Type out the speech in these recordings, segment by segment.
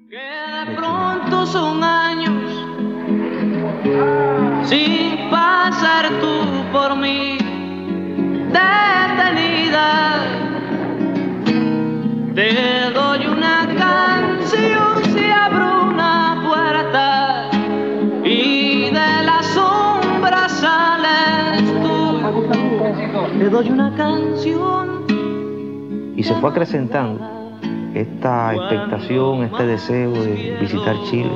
Que de pronto son años sin pasar tú por mí detenida. Te doy una canción si abro una puerta y de la sombra sales tú. Te doy una canción. Y se fue acrecentando esta expectación, este deseo de visitar Chile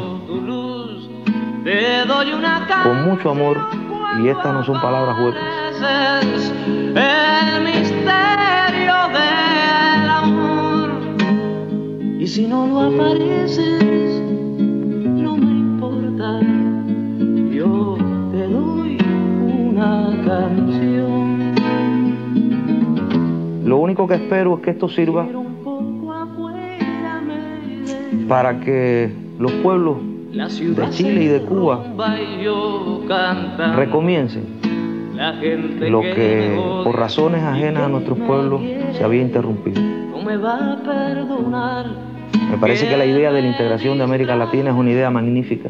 con mucho amor, y estas no son palabras huecas. El misterio del amor, y si no lo apareces, no me importa, yo te doy una canción. Lo único que espero es que esto sirva para que los pueblos de Chile y de Cuba recomiencen lo que por razones ajenas a nuestros pueblos se había interrumpido. Me parece que la idea de la integración de América Latina es una idea magnífica.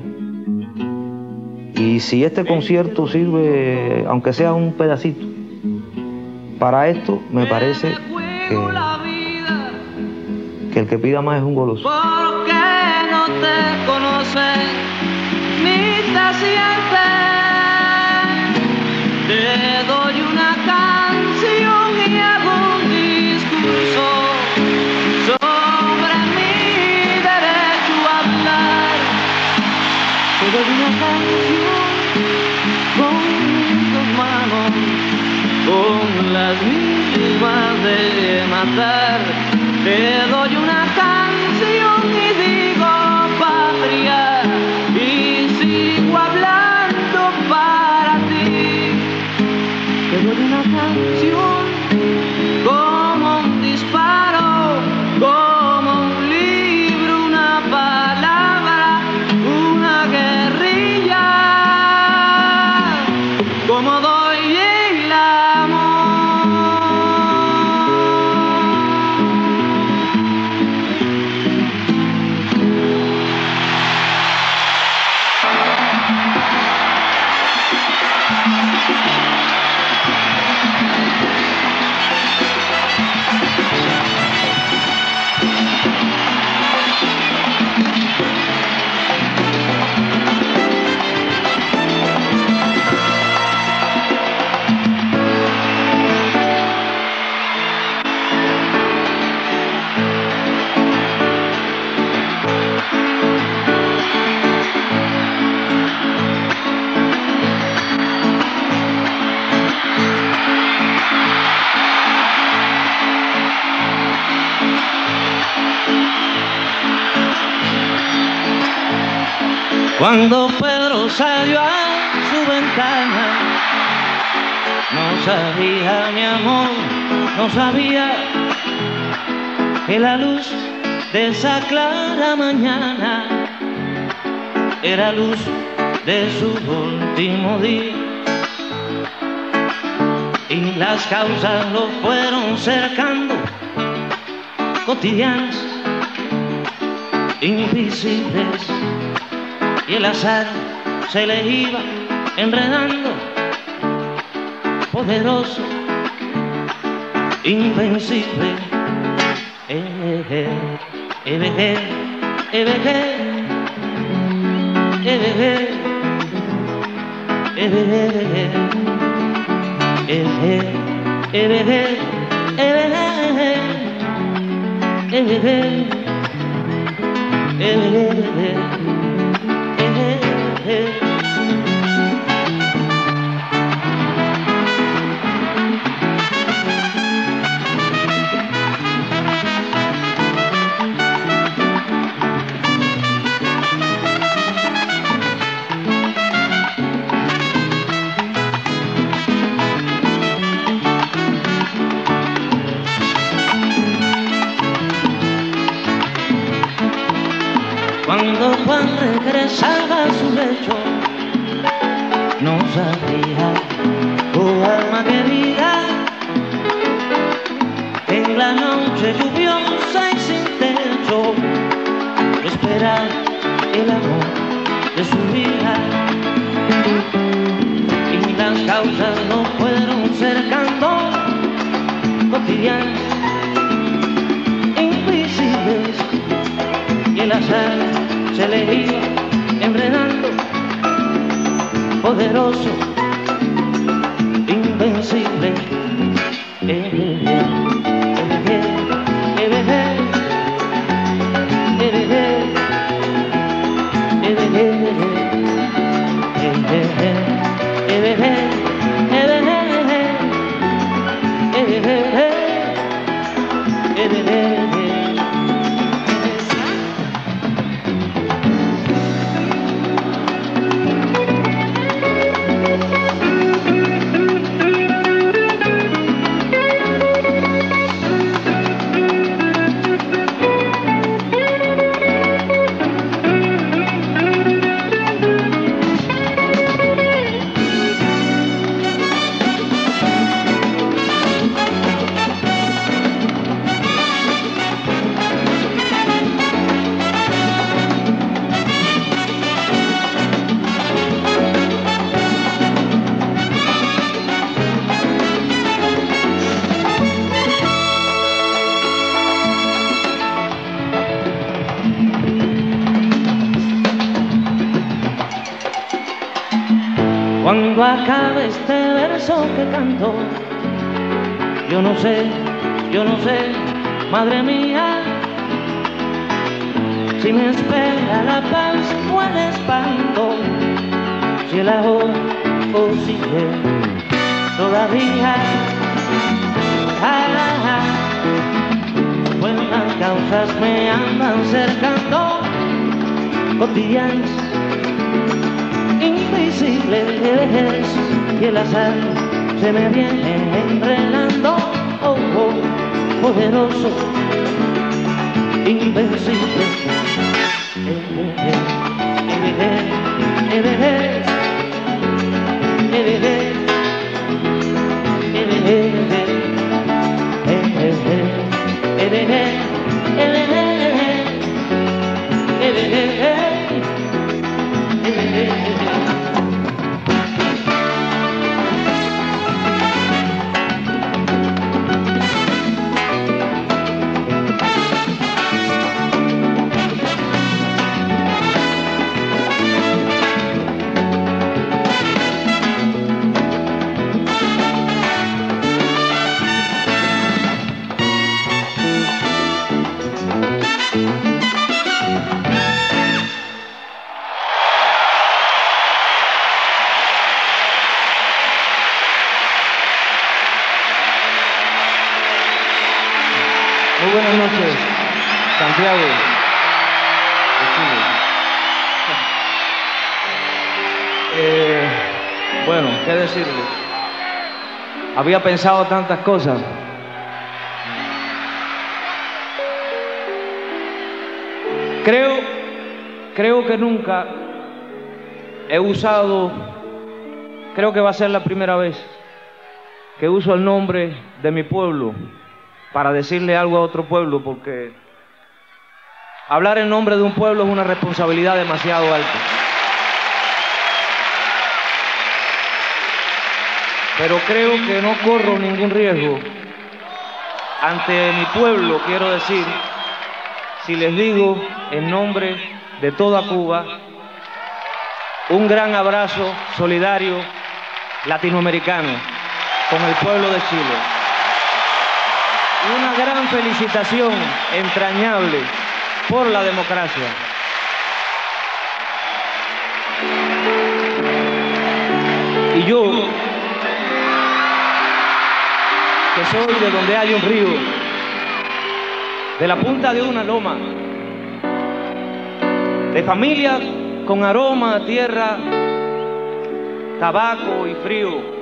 Y si este concierto sirve, aunque sea un pedacito, para esto, me parece que el que pida más es un goloso. Porque no te conoces ni te sientes. Te doy una canción y hago un discurso sobre mi derecho a hablar. Te doy una canción con tus manos, con las mismas de matar. Te doy una canción y digo patria, y sigo hablando para ti. Te doy una canción como un disparo, como un libro, una palabra, una guerrilla, como doy el amor. Cuando Pedro salió a su ventana, no sabía, mi amor, no sabía que la luz de esa clara mañana era luz de su último día. Y las causas lo fueron cercando, cotidianas, invisibles. Y el azar se le iba enredando, poderoso, invencible. Cuando Juan regresaba a su lecho, no sabía, oh alma querida, que en la noche lluviosa y sin techo esperar el amor de su vida. Y las causas no fueron cercando cotidianas, invisibles, y el azar se le iba enredando, poderoso, invencible. Cuando acabe este verso que canto, yo no sé, madre mía, si me espera la paz o el espanto, si el ahora o sigue todavía. Pues las causas me andan cercando, cotidianas, invisibles, y el azar se me viene enredando, poderoso, invencible. Muy buenas noches, Santiago de Chile. Bueno, ¿qué decirle? Había pensado tantas cosas. Creo que nunca he usado, creo que va a ser la primera vez que uso el nombre de mi pueblo para decirle algo a otro pueblo, porque hablar en nombre de un pueblo es una responsabilidad demasiado alta. Pero creo que no corro ningún riesgo ante mi pueblo, quiero decir, si les digo en nombre de toda Cuba un gran abrazo solidario latinoamericano con el pueblo de Chile. Y una gran felicitación entrañable por la democracia. Y yo, que soy de donde hay un río, de la punta de una loma, de familia con aroma a tierra, tabaco y frío.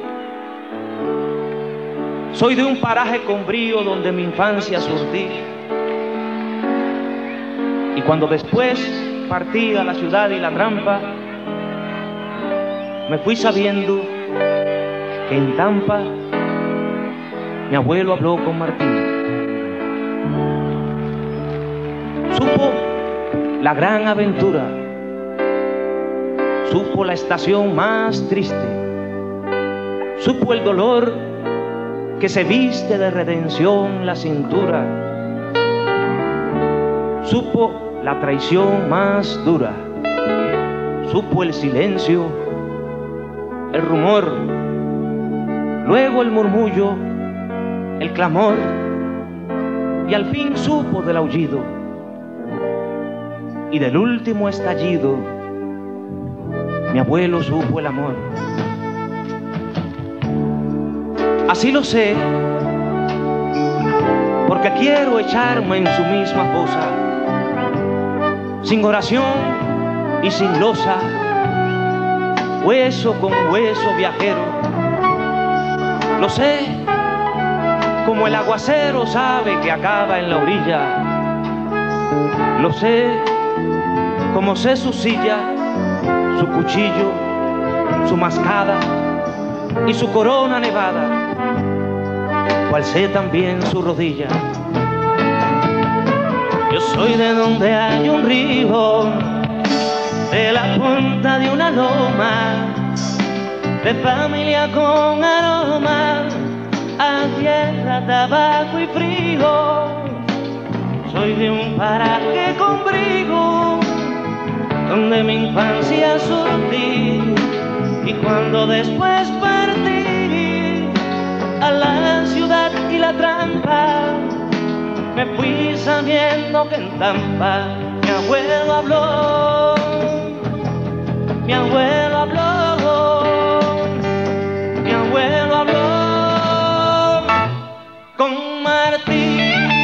Soy de un paraje con brío donde mi infancia surtí. Y cuando después partí a la ciudad y la trampa, me fui sabiendo que en Tampa mi abuelo habló con Martín. Supo la gran aventura, supo la estación más triste, supo el dolor que se viste de redención la cintura, supo la traición más dura, supo el silencio, el rumor, luego el murmullo, el clamor, y al fin supo del aullido y del último estallido. Mi abuelo supo el amor. Así lo sé, porque quiero echarme en su misma fosa, sin oración y sin losa, hueso con hueso viajero. Lo sé, como el aguacero sabe que acaba en la orilla. Lo sé, como sé su silla, su cuchillo, su mascada y su corona nevada, cual sé también su rodilla. Yo soy de donde hay un río, de la punta de una loma, de familia con aroma a tierra, tabaco y frío. Soy de un paraje con brigo, donde mi infancia surtí, y cuando después partí a la ciudad y la trampa, me fui sabiendo que en Tampa mi abuelo habló, mi abuelo habló, mi abuelo habló con Martín.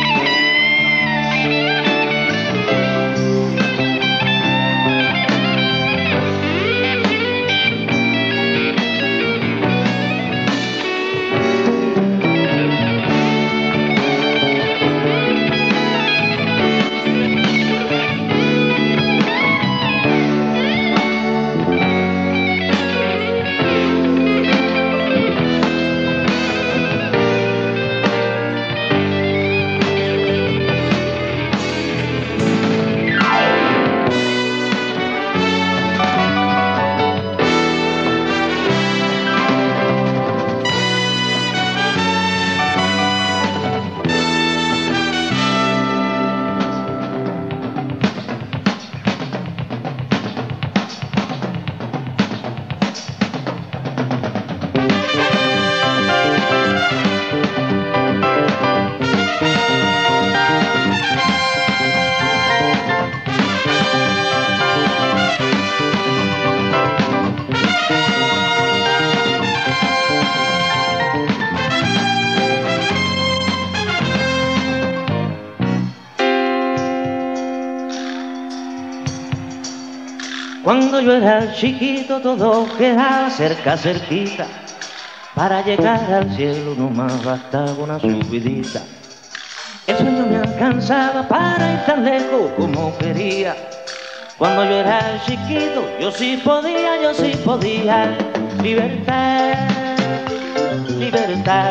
Cuando yo era chiquito todo quedaba cerquita. Para llegar al cielo nomás bastaba una subidita. El sueño me alcanzaba para ir tan lejos como quería. Cuando yo era chiquito yo sí podía. Libertad, libertad,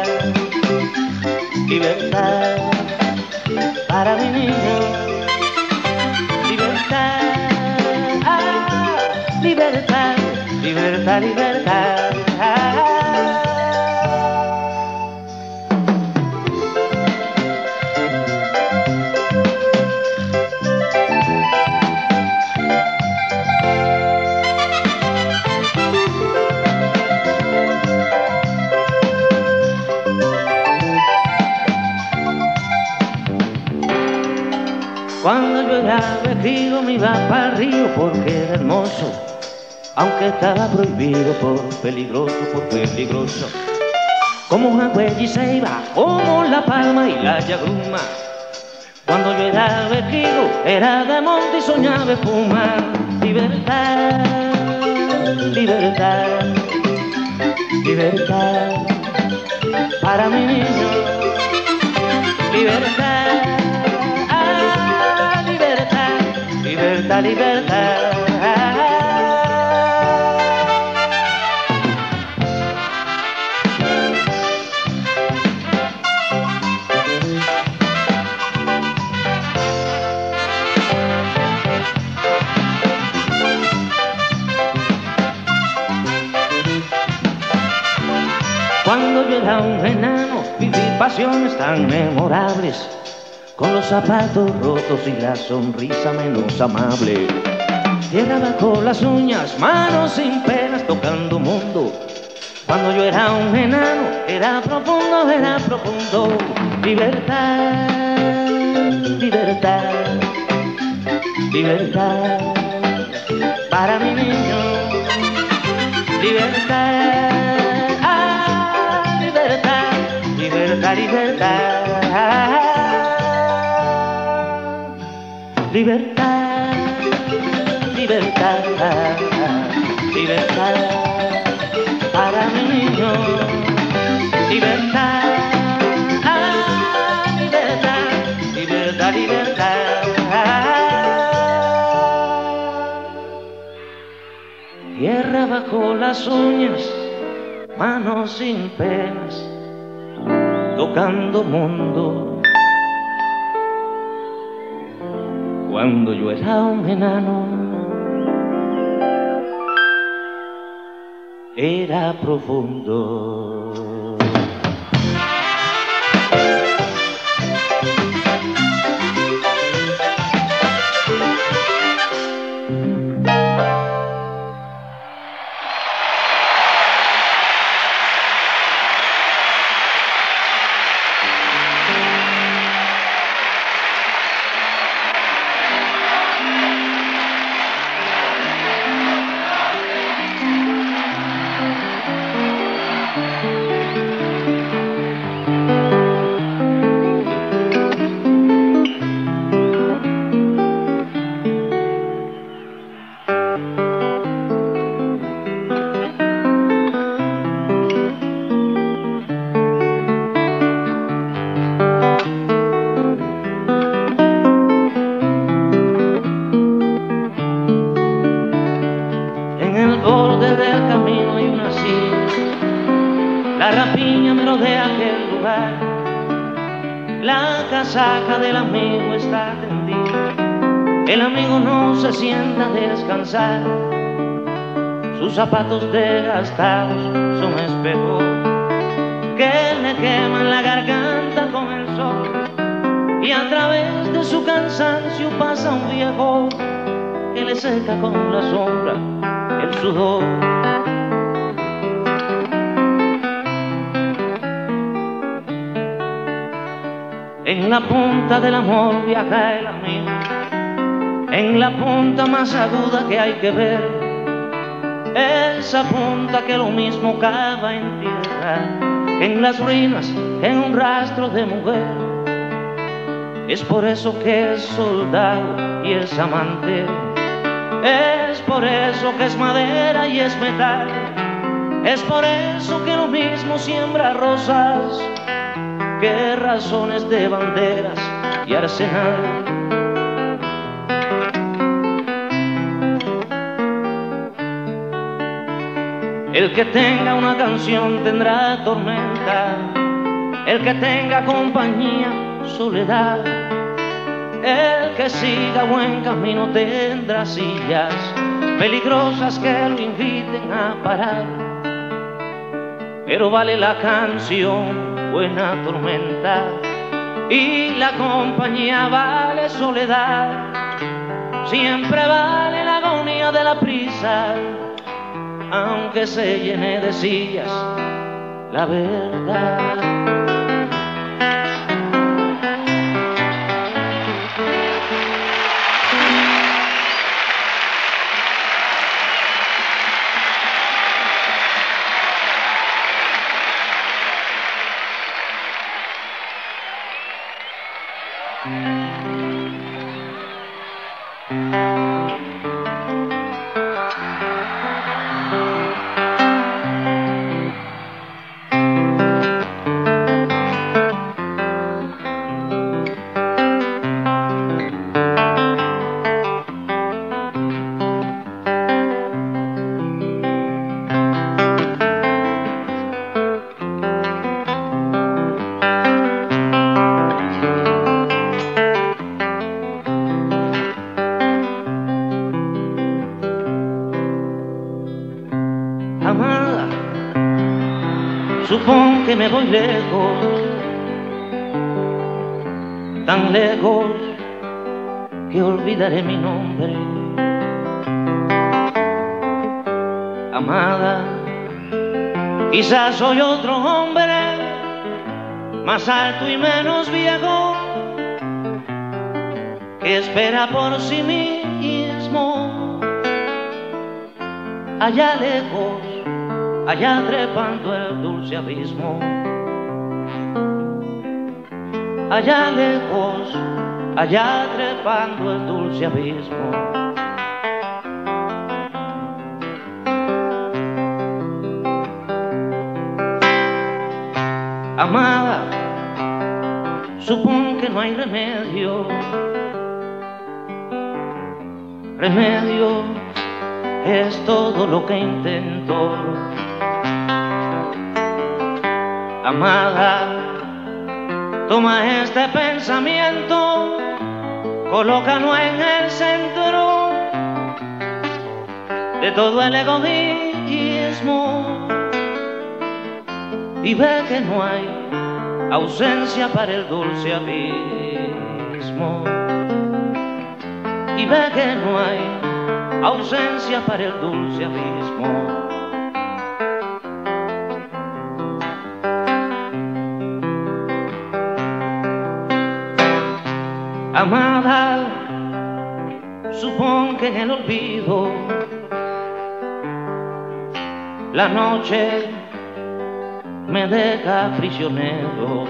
libertad para mi niño. Libertad. Libertad, libertad, libertad. Cuando yo era viejo me iba para el río porque era hermoso, aunque estaba prohibido por peligroso, como Jagüey y Ceiba, como La Palma y la Yagruma. Cuando yo era viejo era de monte y soñaba espuma. Libertad, libertad, libertad para mi niño. Libertad, libertad, libertad, libertad. yo era un enano, viví pasiones tan memorables, con los zapatos rotos y la sonrisa menos amable. Tierra bajo las uñas, manos sin penas, tocando mundo. Cuando yo era un enano, era profundo, era profundo. Libertad, libertad, libertad para mi niño. Libertad, ah, libertad, libertad, libertad. Libertad, libertad, libertad para mi niño. Libertad, ah, libertad, libertad, libertad. Tierra bajo las uñas, manos sin penas, tocando mundo. Cuando yo era un enano, era profundo. Del camino hay una silla, la rapiña merodea aquel lugar, la casaca del amigo está tendida, el amigo no se sienta a descansar, sus zapatos desgastados son espejos que le queman la garganta con el sol, y a través de su cansancio pasa un viejo que le seca con la sombra el sudor. En la punta del amor viaja el amigo, en la punta más aguda que hay que ver, esa punta que lo mismo cava en tierra, en las ruinas, en un rastro de mujer. Es por eso que es soldado y es amante, es por eso que es madera y es metal, es por eso que lo mismo siembra rosas que razones de banderas y arsenal. El que tenga una canción tendrá tormenta, el que tenga compañía, soledad. El que siga buen camino tendrá sillas peligrosas que lo inviten a parar. Pero vale la canción, buena tormenta, y la compañía vale soledad. Siempre vale la agonía de la prisa, aunque se llene de sillas la verdad. Supón que me voy lejos, tan lejos que olvidaré mi nombre. Amada, quizás soy otro hombre, más alto y menos viejo, que espera por sí mismo. Allá lejos, allá trepando el dulce abismo. Allá lejos, allá trepando el dulce abismo. Amada, supón que no hay remedio. Remedio es todo lo que intento. Amada, toma este pensamiento, colócalo en el centro de todo el egoísmo y ve que no hay ausencia para el dulce abismo. Y ve que no hay ausencia para el dulce abismo. Amada, supón que en el olvido la noche me deja prisionero.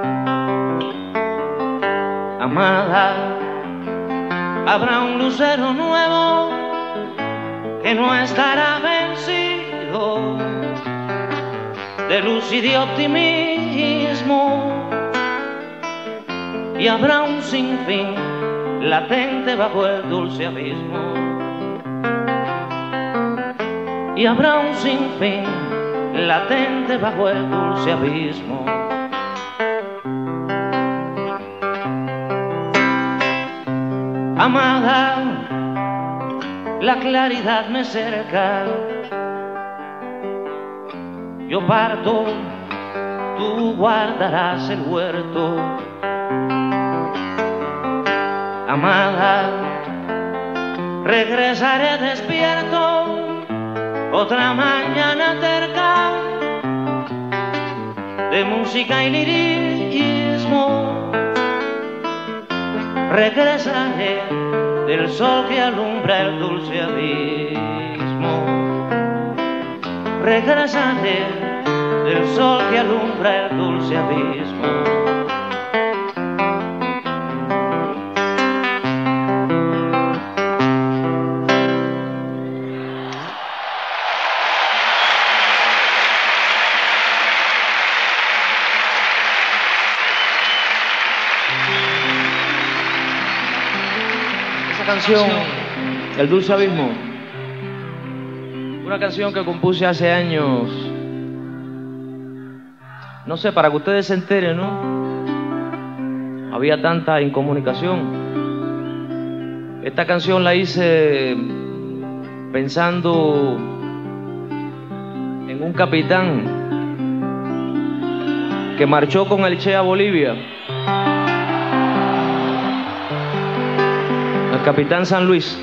Amada, habrá un lucero nuevo que no estará vencido de luz y de optimismo, y habrá un sinfín latente bajo el dulce abismo, y habrá un sinfín latente bajo el dulce abismo. Amada, la claridad me cerca, yo parto, tú guardarás el huerto. Amada, regresaré despierto otra mañana terca de música y lirismo. Regresaré del sol que alumbra el dulce abismo. Regresaré del sol que alumbra el dulce abismo. Canción, El Dulce Abismo, una canción que compuse hace años, no sé, para que ustedes se enteren, ¿no? Había tanta incomunicación. Esta canción la hice pensando en un capitán que marchó con el Che a Bolivia. El capitán San Luis,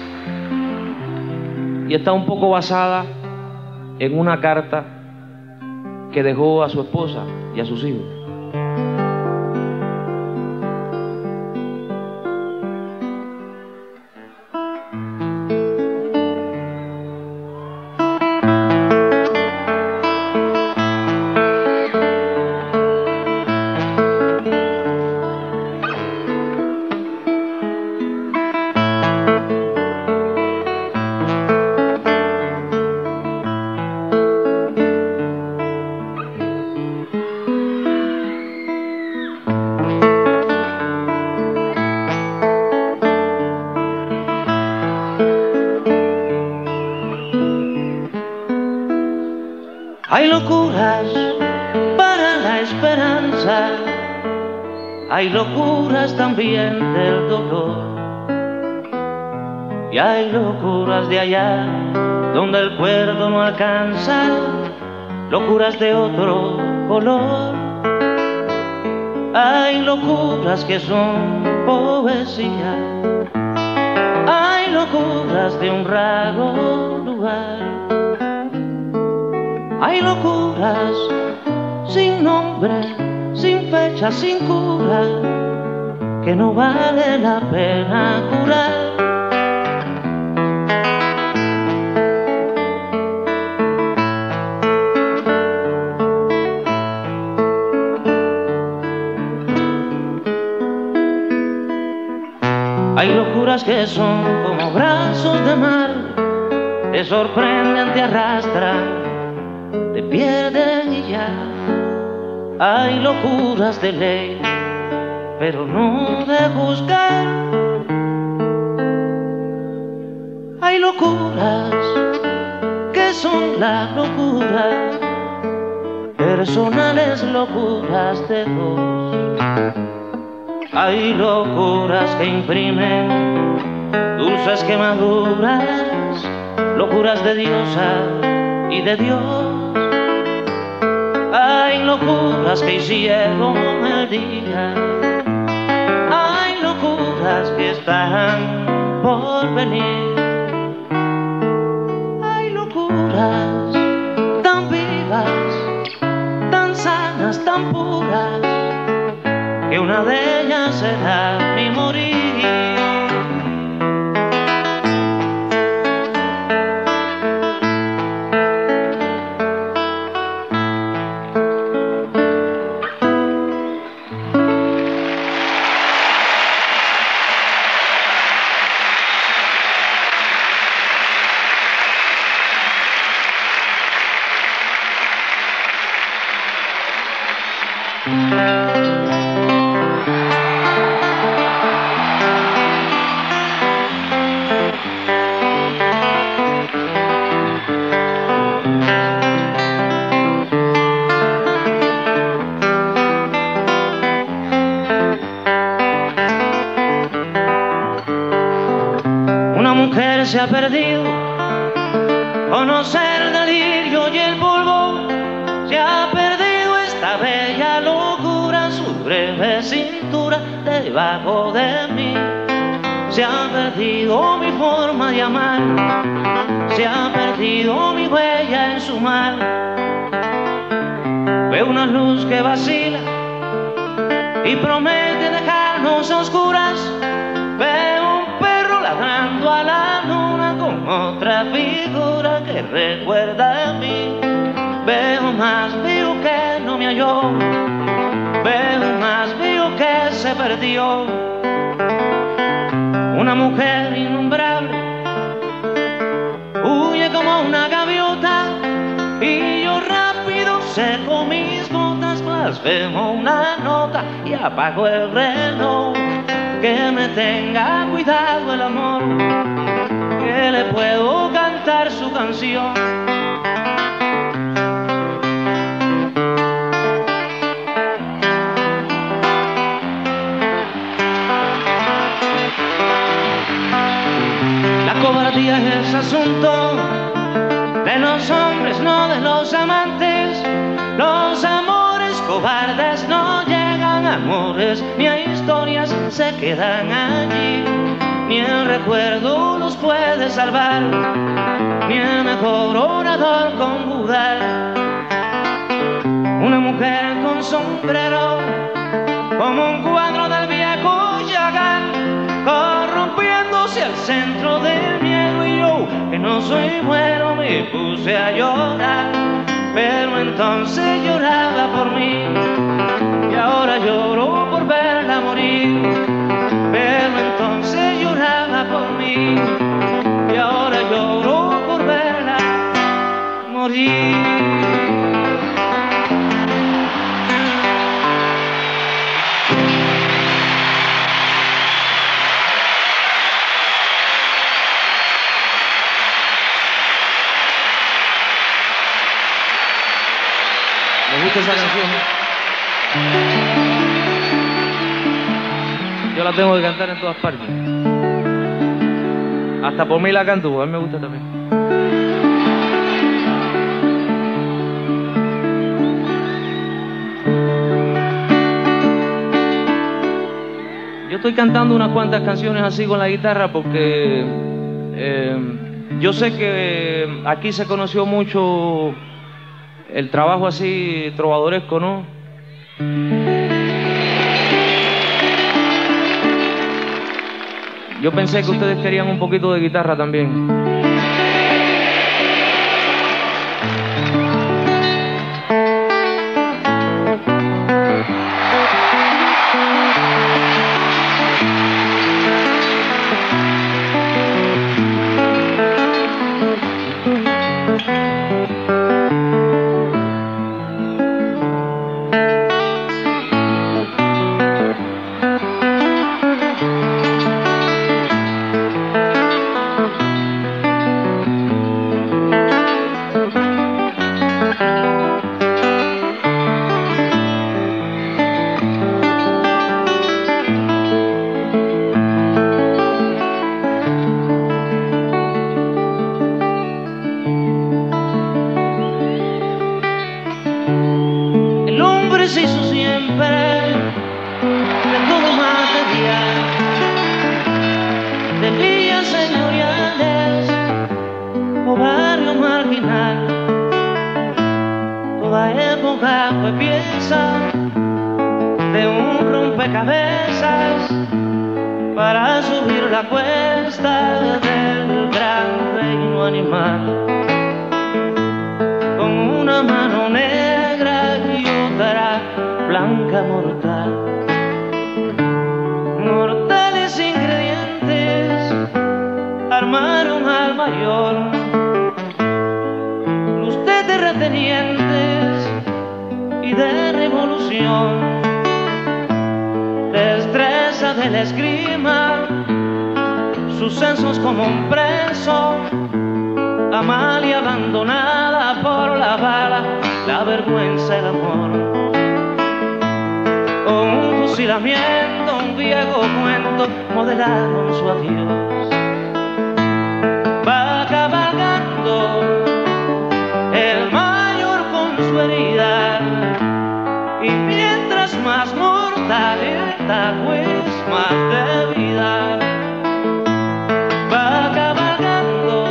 y está un poco basada en una carta que dejó a su esposa y a sus hijos. Hay locuras para la esperanza, hay locuras también del dolor, y hay locuras de allá donde el cuerdo no alcanza, locuras de otro color. Hay locuras que son poesía, hay locuras de un raro lugar, hay locuras sin nombre, sin fecha, sin cura, que no vale la pena curar. Hay locuras que son como brazos de mar, te sorprenden, te arrastran, te pierden y ya. Hay locuras de ley, pero no de juzgar. Hay locuras que son la locura, personales locuras de dos. Hay locuras que imprimen dulces quemaduras, locuras de diosa y de Dios. Hay locuras que hicieron el día, hay locuras que están por venir. Hay locuras tan vivas, tan sanas, tan puras, que una de ellas será mi morir. Una mujer se ha perdido, conocer el delirio y el polvo. Se ha perdido esta bella locura, su breve cintura debajo de mí. Se ha perdido mi forma de amar, se ha perdido mi huella en su mar. Veo una luz que vacila y promete dejarnos a oscuras. Veo un perro ladrando a la luna con otra figura que recuerda a mí. Veo más, veo que no me halló, veo más, veo que se perdió. Una mujer innombrable huye como una gaviota y yo rápido seco mis botas, blasfemo una nota y apago el reloj. Que me tenga cuidado el amor, que le puedo cantar su canción. La cobardía es asunto de los hombres, no de los amantes. Los amores cobardes no llegan a amores, ni a historias se quedan allí. Ni el recuerdo los puede salvar, ni el mejor orador conjugar. Una mujer con sombrero, como un cuadro del viejo Chagall, corrompiéndose al centro del miedo. Y yo, que no soy bueno, me puse a llorar. Pero entonces lloraba por mí y ahora lloro por verla morir. Pero entonces lloraba por mí y ahora lloro por verla morir. ¿Les gusta esa canción? Yo la tengo que cantar en todas partes. Hasta por mí la canto, porque a mí me gusta también. estoy cantando unas cuantas canciones así con la guitarra porque yo sé que aquí se conoció mucho el trabajo así trovadoresco, ¿no? Yo pensé que ustedes querían un poquito de guitarra también. Se hizo siempre de todo material, de villas señoriales o barrio marginal. Toda época fue pieza de un rompecabezas para subir la cuesta del gran reino animal. Con una mano negra y otra blanca mortal, mortales ingredientes armaron al mayor, luz de terratenientes y de revolución, destreza de la esgrima, sus censos como un preso, Amalia abandonada por la bala, la vergüenza, el amor. Con un fusilamiento, un viejo cuento modelaron su adiós. Va cabalgando el mayor con su herida, y mientras más mortal está, pues más de vida. Va cabalgando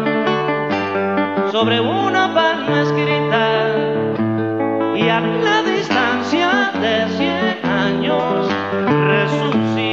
sobre una palma escrita, y a la distancia de 100 años resucita.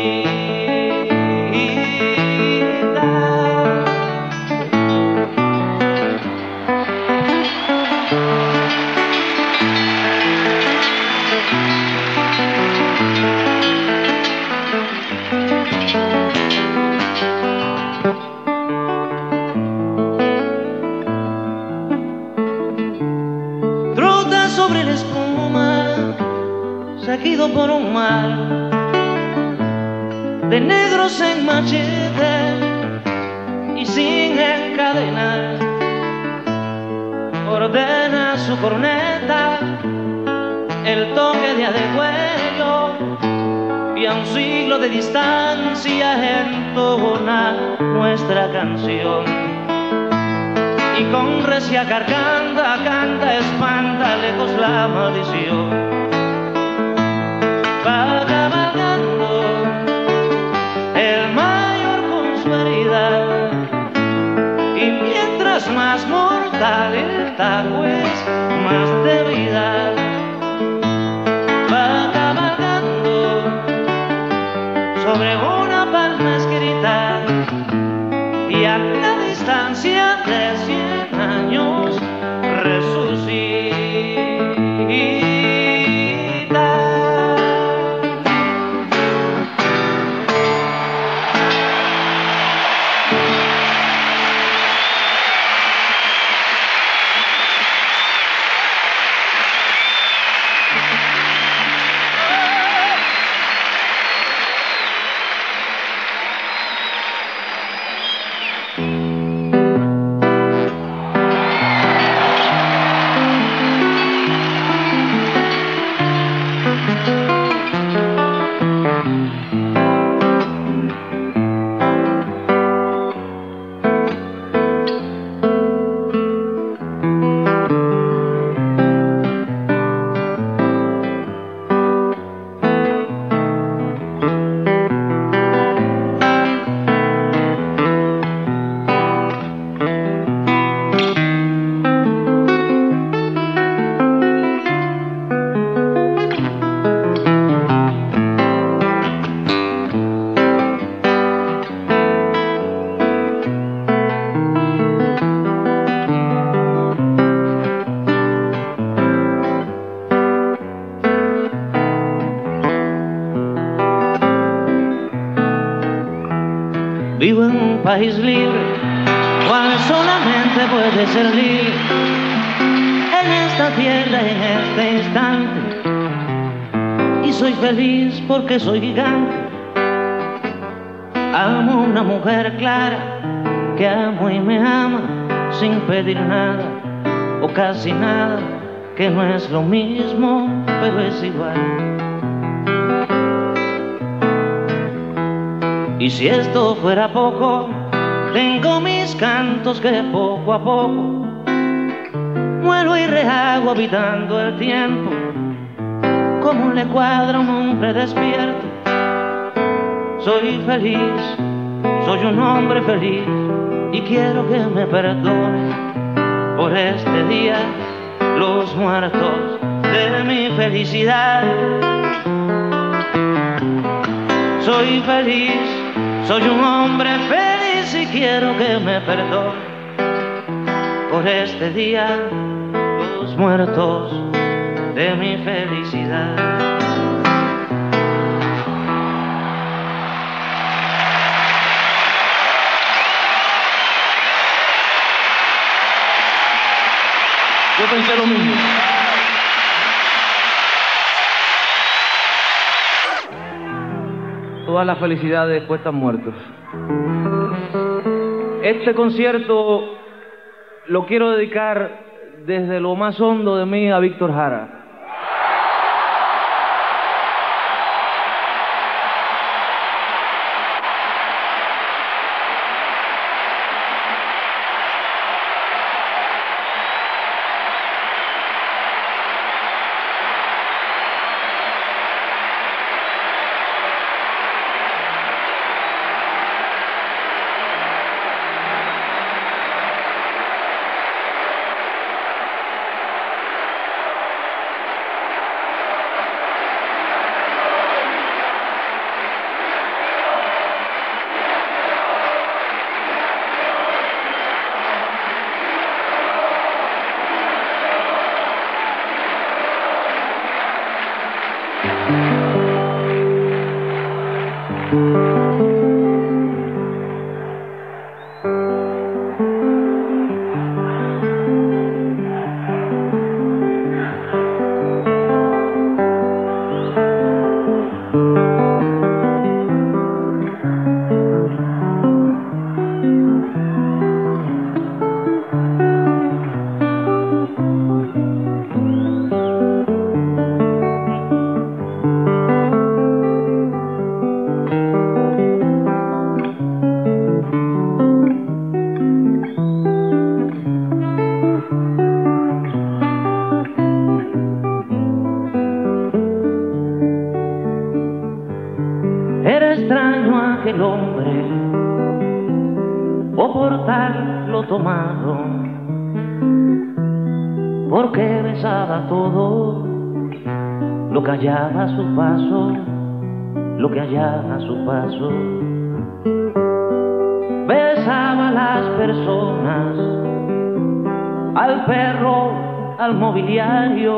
Trota sobre la espuma, seguido por un mar de negros en machete y sin encadenar. Ordena su corneta el toque de cuello, y a un siglo de distancia entona nuestra canción. Y con recia garganta canta, espanta lejos la maldición. Va cabalgando el mayor con su herida, y mientras más mortal está, pues más de vida. Va cabalgando sobre una palma escrita, y a la distancia de 100 años resucita. solamente puede ser libre en esta tierra, en este instante. Y soy feliz porque soy gigante. Amo a una mujer clara que amo y me ama sin pedir nada o casi nada, que no es lo mismo, pero es igual. Y si esto fuera poco, tengo mis cantos que poco a poco muero y rehago habitando el tiempo, como le cuadra a un hombre despierto. Soy feliz, soy un hombre feliz, y quiero que me perdone por este día los muertos de mi felicidad. Soy feliz, soy un hombre feliz, y quiero que me perdone por este día los muertos de mi felicidad. Yo pensé lo mismo. Todas las felicidades cuestan muertos. Este concierto lo quiero dedicar desde lo más hondo de mí a Víctor Jara. Era extraño aquel hombre, o por tal lo tomaron, porque besaba todo lo que hallaba a su paso, lo que hallaba a su paso. Besaba a las personas, al perro, al mobiliario,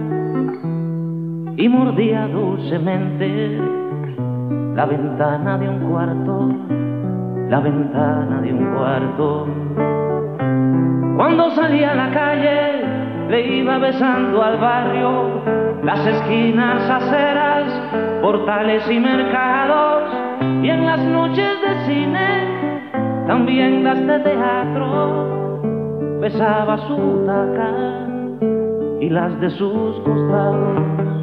y mordía dulcemente la ventana de un cuarto, la ventana de un cuarto. Cuando salía a la calle, le iba besando al barrio, las esquinas, aceras, portales y mercados, y en las noches de cine, también las de teatro, besaba su butaca y las de sus costados.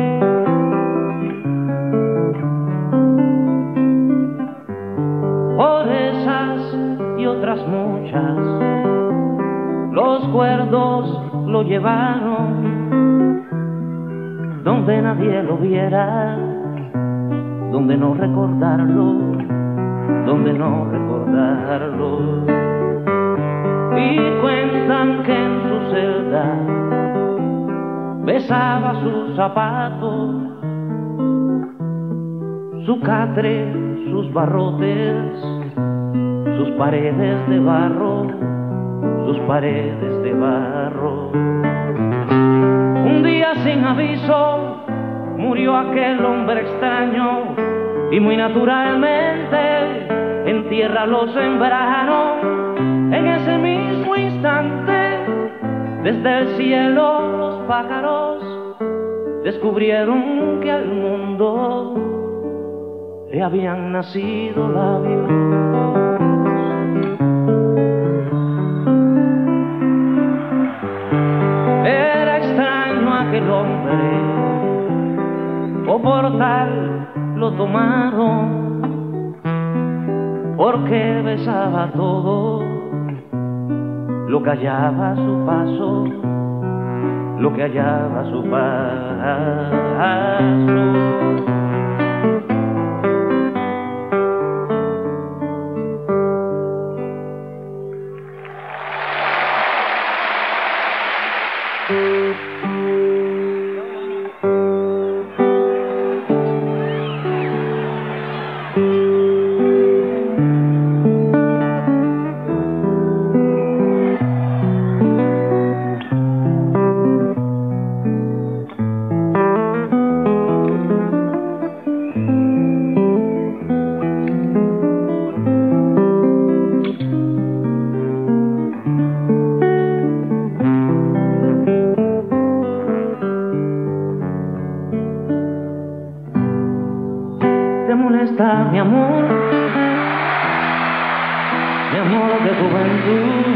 Por esas y otras muchas, los cuerdos lo llevaron donde nadie lo viera, donde no recordarlo, donde no recordarlo. Y cuentan que en su celda besaba sus zapatos, su catre, sus barrotes, sus paredes de barro, sus paredes de barro. Un día sin aviso murió aquel hombre extraño, y muy naturalmente en tierra lo sembraron En ese mismo instante, desde el cielo los pájaros descubrieron que al mundo le habían nacido labios. Era extraño aquel hombre, o por tal lo tomaron, porque besaba todo lo que hallaba a su paso, lo que hallaba a su paso. ¿Te molesta mi amor de juventud?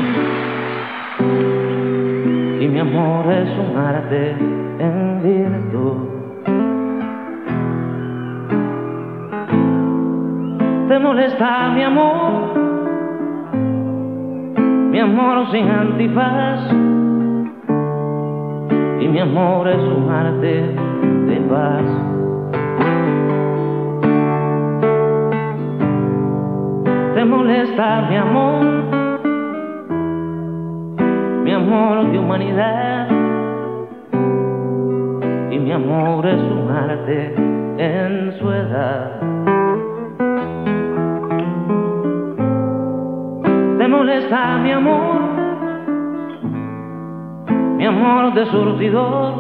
Y mi amor es un arte en virtud. ¿Te molesta mi amor sin antifaz? Y mi amor es un arte de paz. ¿Te molesta mi amor de humanidad? Y mi amor es un arte en su edad. ¿Te molesta mi amor de surtidor?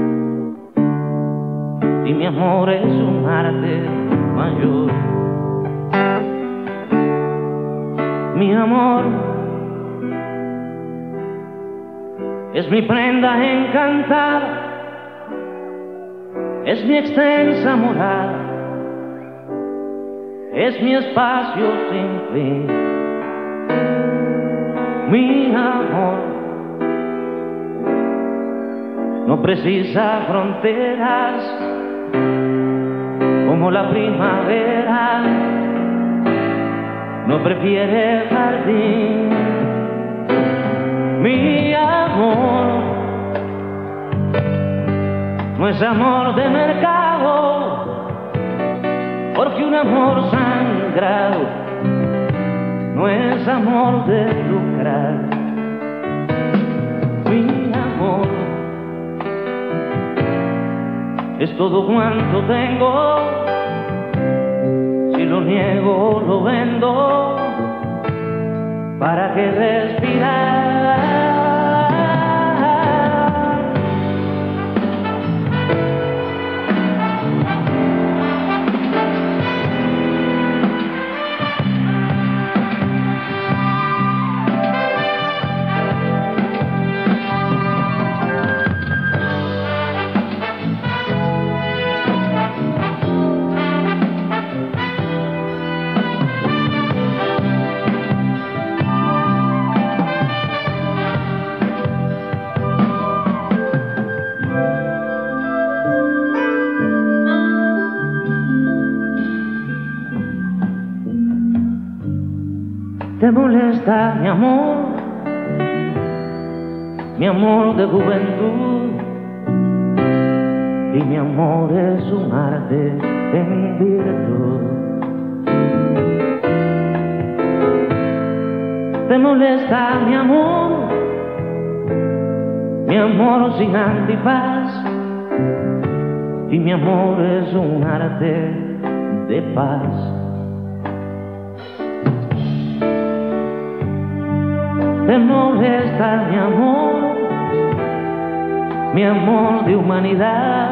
Y mi amor es un arte mayor. Mi amor es mi prenda encantada, es mi extensa morada, es mi espacio sin fin. Mi amor no precisa fronteras como la primavera. No prefiere jardín. Mi amor no es amor de mercado, porque un amor sangrado no es amor de lucrar. Mi amor es todo cuanto tengo. Si lo niego, lo vendo. ¿Para qué respirar? ¿Te molesta mi amor de juventud? Y mi amor es un arte en virtud. ¿Te molesta mi amor sin antifaz? Y mi amor es un arte de paz. ¿Te molesta mi amor de humanidad?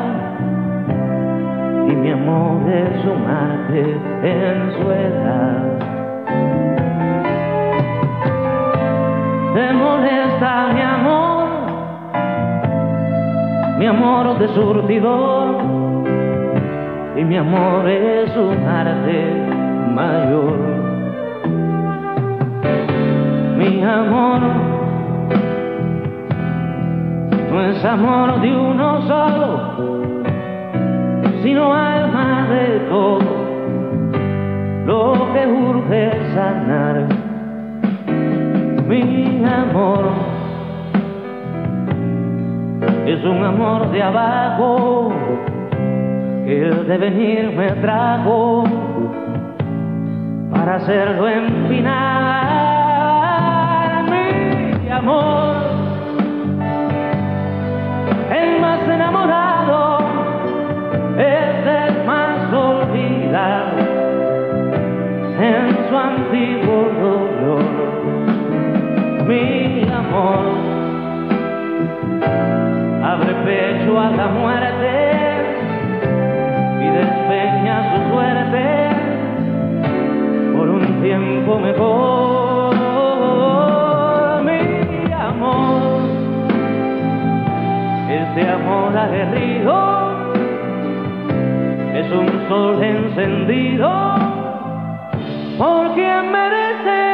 Y mi amor es un arte en su edad. te molesta mi amor de surtidor, y mi amor es un arte mayor. Mi amor no es amor de uno solo, sino alma de todo lo que urge sanar. Mi amor es un amor de abajo que el devenir me trajo para hacerlo empinar. Mi amor, el más enamorado es el más olvidado en su antiguo dolor. Mi amor abre pecho a la muerte y despeña su suerte por un tiempo mejor. Mi amor, este amor aguerrido es un sol encendido por quien merece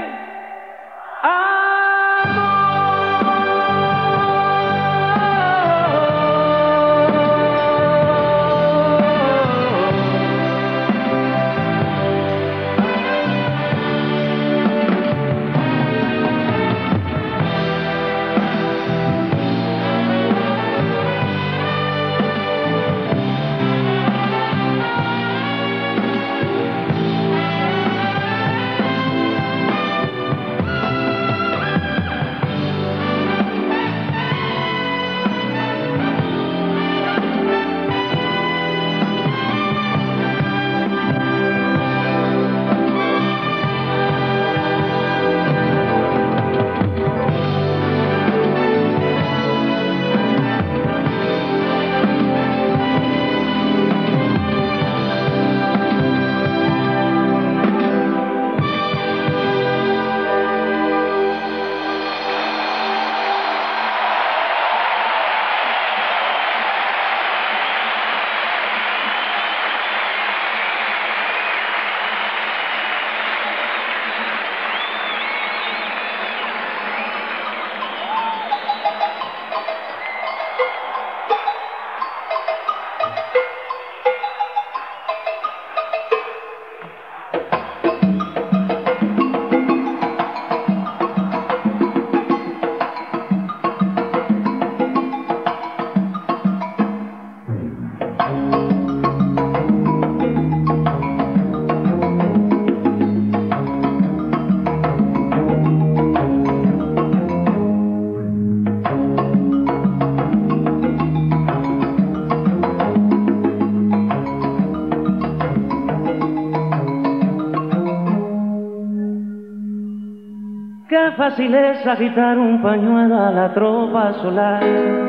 Qué fácil es agitar un pañuelo a la tropa solar,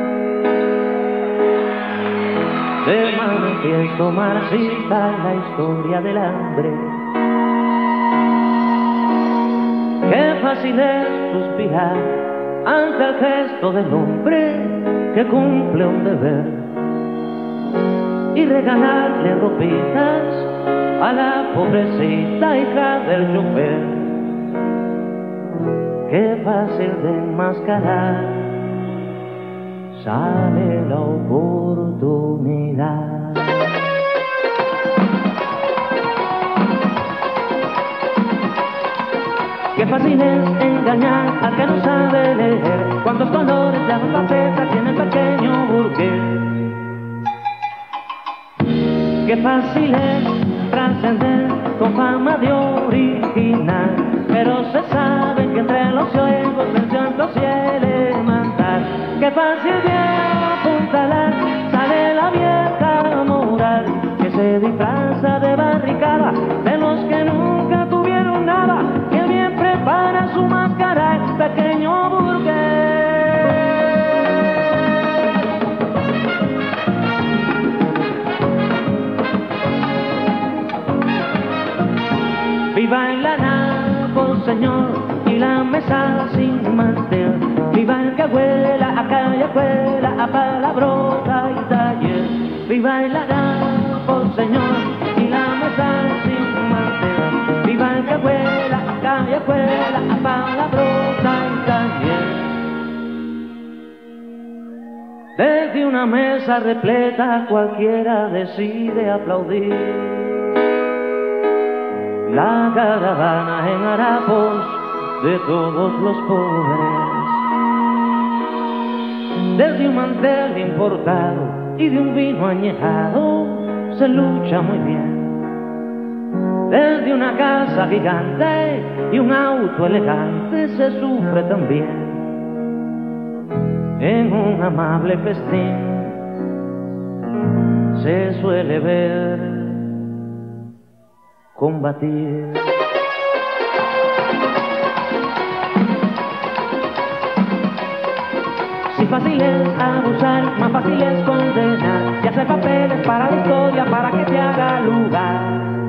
de manifiesto marxista la historia del hambre. Qué fácil es suspirar ante el gesto del hombre que cumple un deber y regalarle ropitas a la pobrecita hija del chofer. Qué fácil de enmascarar sale la oportunidad. Qué fácil es engañar al que no sabe leer cuántos colores de una faceta tiene el pequeño burgués. Qué fácil es trascender con fama de original, pero se sabe que entre los ciegos el llanto y elemental. Qué fácil de apuntalar sale la vieja moral que se disfraza de barricada de los que nunca tuvieron nada, que bien prepara su máscara el pequeño burgués. Viva en la nave, señor, y la mesa mantel. Viva el que huela a calle, huela a palabrota y taller. Viva el harapo, señor, y la mesa sin mantel. Viva el que huela a calle, huela a palabrota y taller. Desde una mesa repleta cualquiera decide aplaudir la caravana en harapos de todos los pobres. Desde un mantel importado y de un vino añejado se lucha muy bien. Desde una casa gigante y un auto elegante se sufre también. En un amable festín se suele ver combatir. Si fácil es abusar, más fácil es condenar y hacer papeles para la historia para que te haga lugar.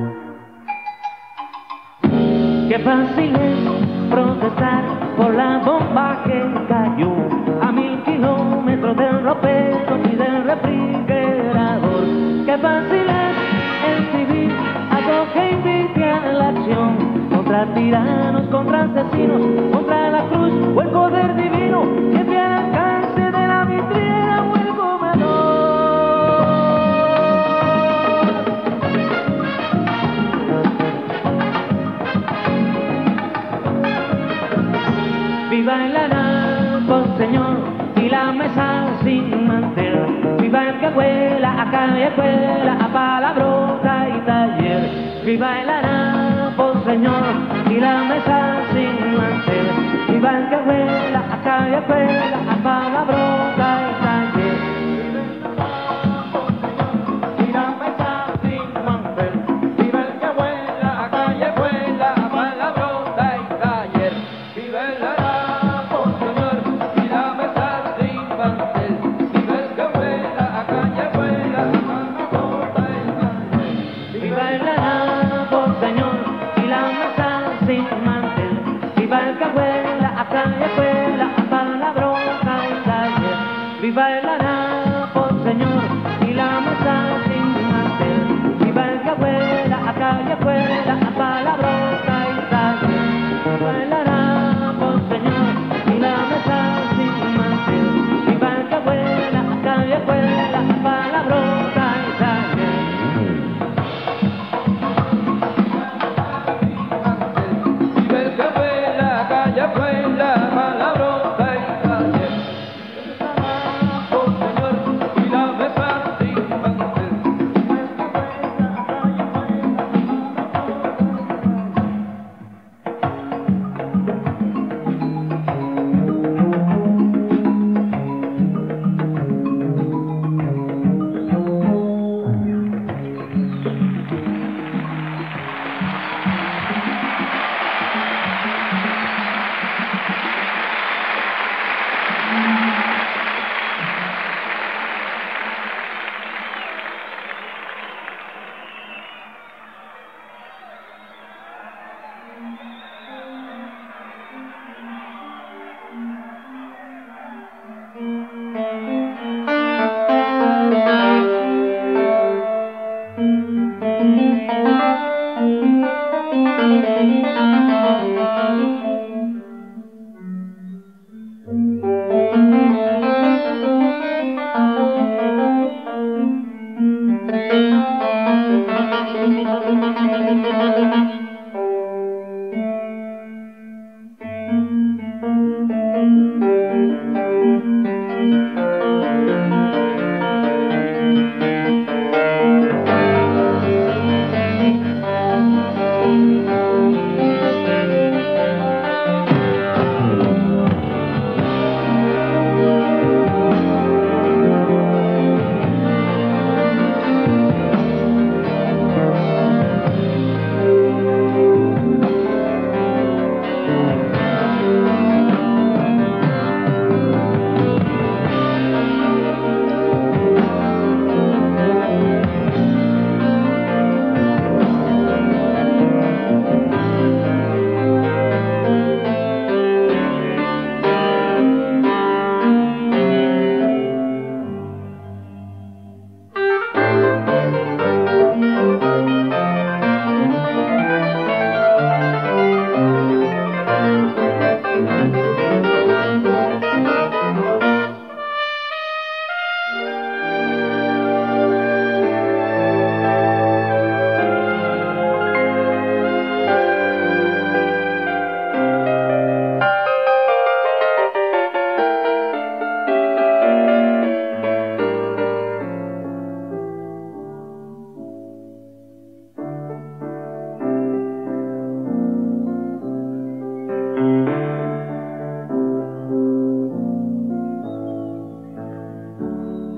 Qué fácil es protestar por la bomba que cayó a 1000 kilómetros del ropero y del refrigerador. Qué fácil es exhibir algo que invite a la acción contra tiranos, contra asesinos, contra la cruz o el poder divino que viene al alcance de la vitrina o el comedor. Viva el harapo, señor, y la mesa sin mantel. Viva el que huela a calle, huela a palabrota y taller. Viva el harapo, señor, y la mesa sin mantel. Viva el que huela a calle, huela a palabrota y taller. Y la mesa sin mantel. Viva el que huela a calle, huela a palabrota y taller. Viva el harapo, señor, y la mesa sin mantel. Viva el que huela a calle, huela a palabrota y taller. Viva el harapo, señor, y la mesa sin mantel. Viva el que huela a calle, huela a palabrota y taller. Viva el harapo, señor, y la mesa sin mantel. Viva el que huela a calle, huela a palabrota y taller. Viva el harapo, señor, y la mesa sin mantel. Viva el que huela a calle, huela a palabrota y taller. Viva el que huela a calle, huela a palabrota y taller. Oh, señor, y la mesa sin mantel.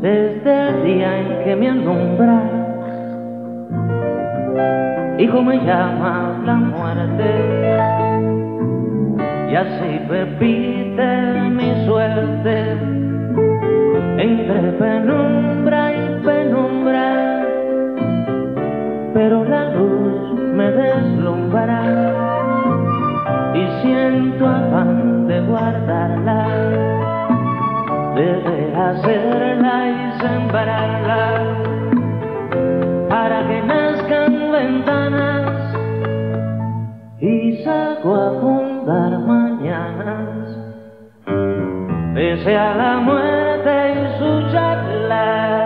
desde el día en que me alumbras, hijo, me llama la muerte, y así repite mi suerte entre penumbra y penumbra, pero la luz me deslumbra y siento afán de guardarla, de hacerla y sembrarla para que nazcan ventanas y saco a fundar mañanas, pese a la muerte y su charla.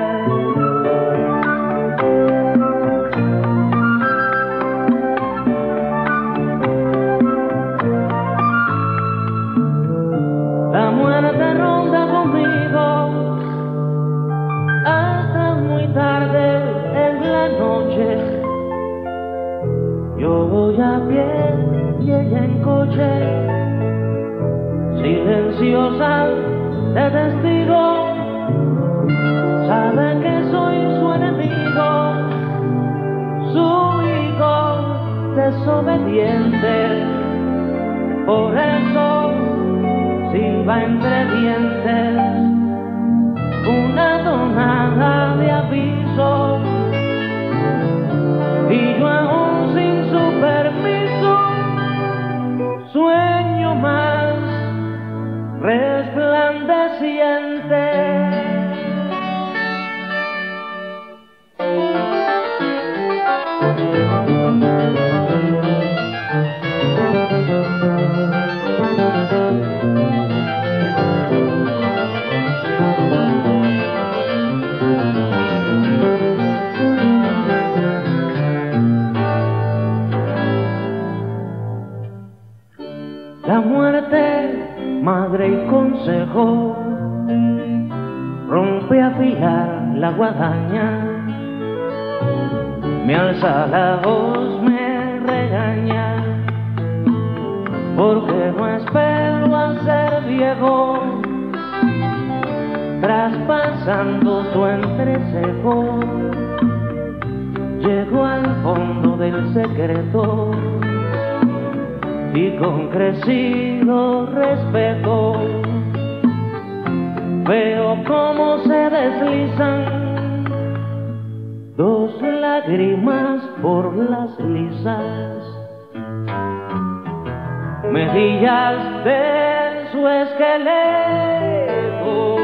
La muerte ronda conmigo hasta muy tarde en la noche. Yo voy a pie y ella en coche, silenciosa de testigo. Sabe que soy su enemigo, su hijo desobediente. Por eso silba entre dientes una tonada de aviso, y yo aún sin su permiso sueño más resplandeciente. La muerte, madre y consejo, rompe a afilar la guadaña, me alza la voz, me regaña, porque no espero a ser viejo, traspasando su entrecejo, llego al fondo del secreto y con crecido respeto veo cómo se deslizan dos lágrimas por las lisas mejillas de su esqueleto.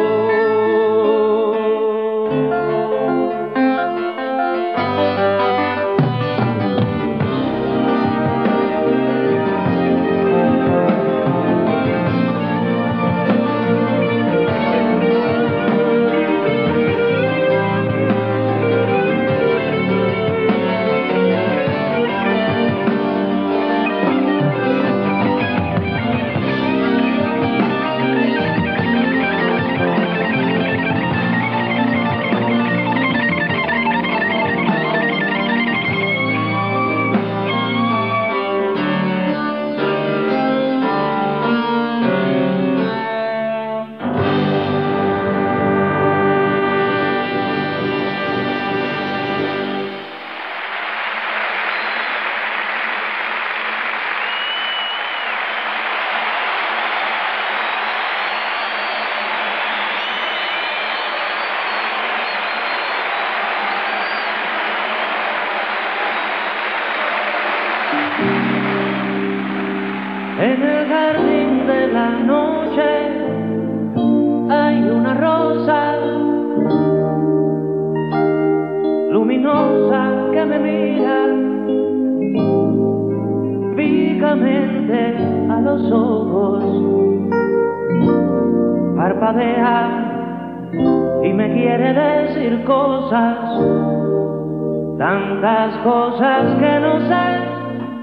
En el jardín de la noche hay una rosa luminosa que me mira fijamente a los ojos, parpadea y me quiere decir cosas, tantas cosas que no sé.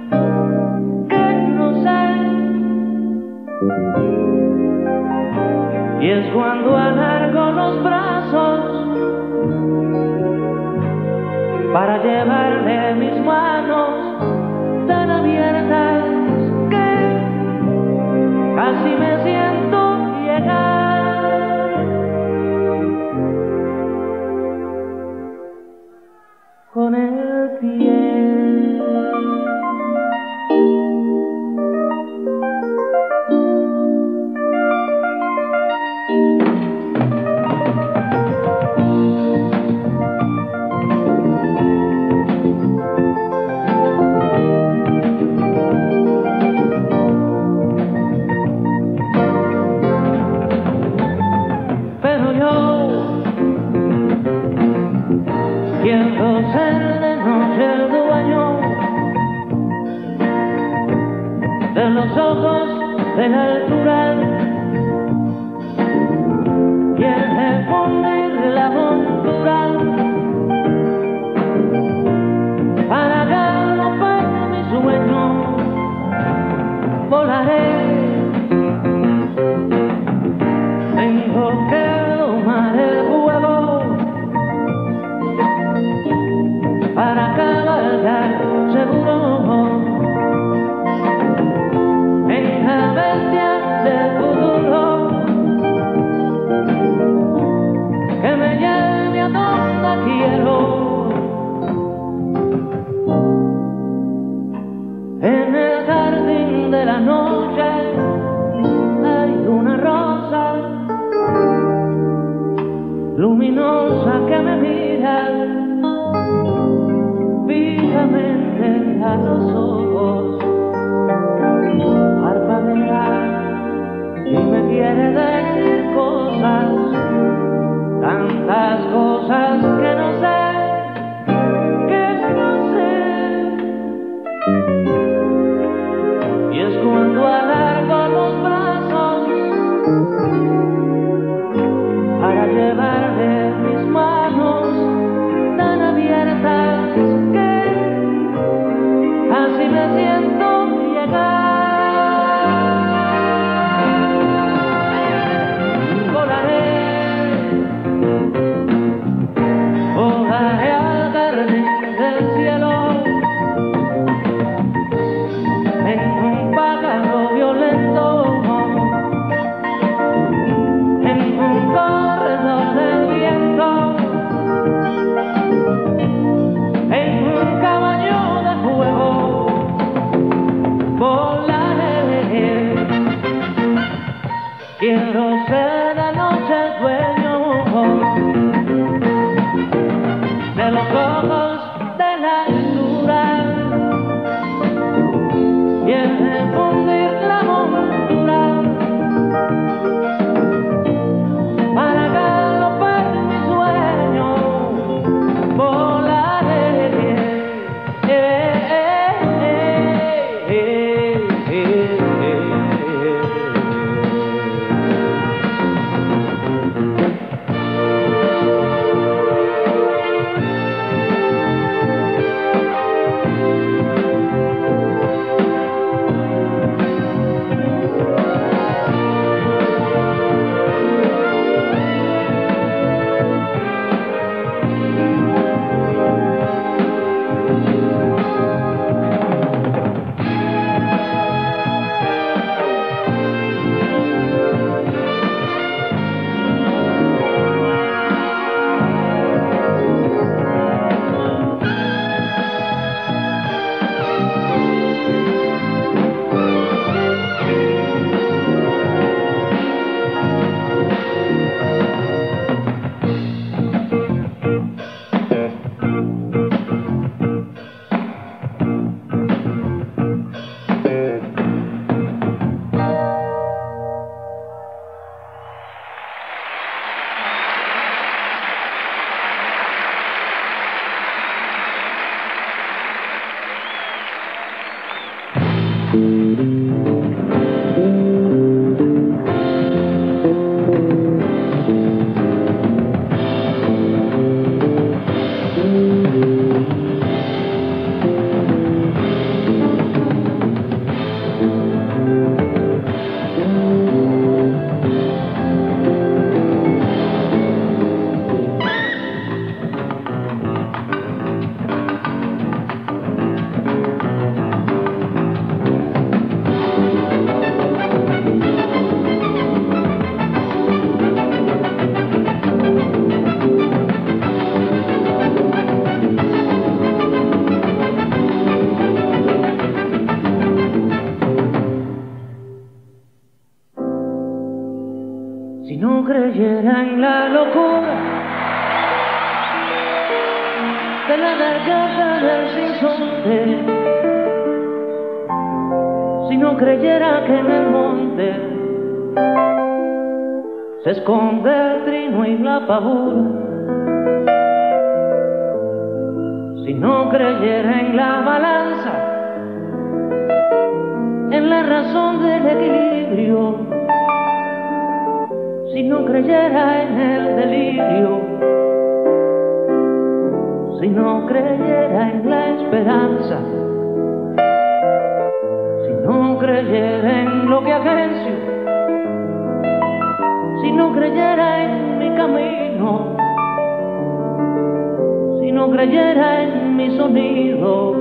Y es cuando alargo los brazos para llevarle mis manos tan abiertas que casi me siento llegar. mirar fijamente a los ojos, parpadea y me quiere decir cosas, tantas cosas que no sé, y es cuando alargo los brazos para llevarle mis manos tan abiertas que así me siento llegar. Volaré al jardín del cielo en un pájaro violento, en un corredor del viento, en un caballo de fuego. Volaré, quiero ser de noche dueño de los ojos de la altura y el fundir la montura para galopar mi sueño. Volaré, si no creyera en la locura de la garganta del sinsonte, si no creyera que en el monte se esconde el trino y la pavura, si no creyera en la balanza, en la razón del equilibrio, si no creyera en el delirio, si no creyera en la esperanza, si no creyera en lo que agencio, si no creyera en mi camino, si no creyera en mi sonido,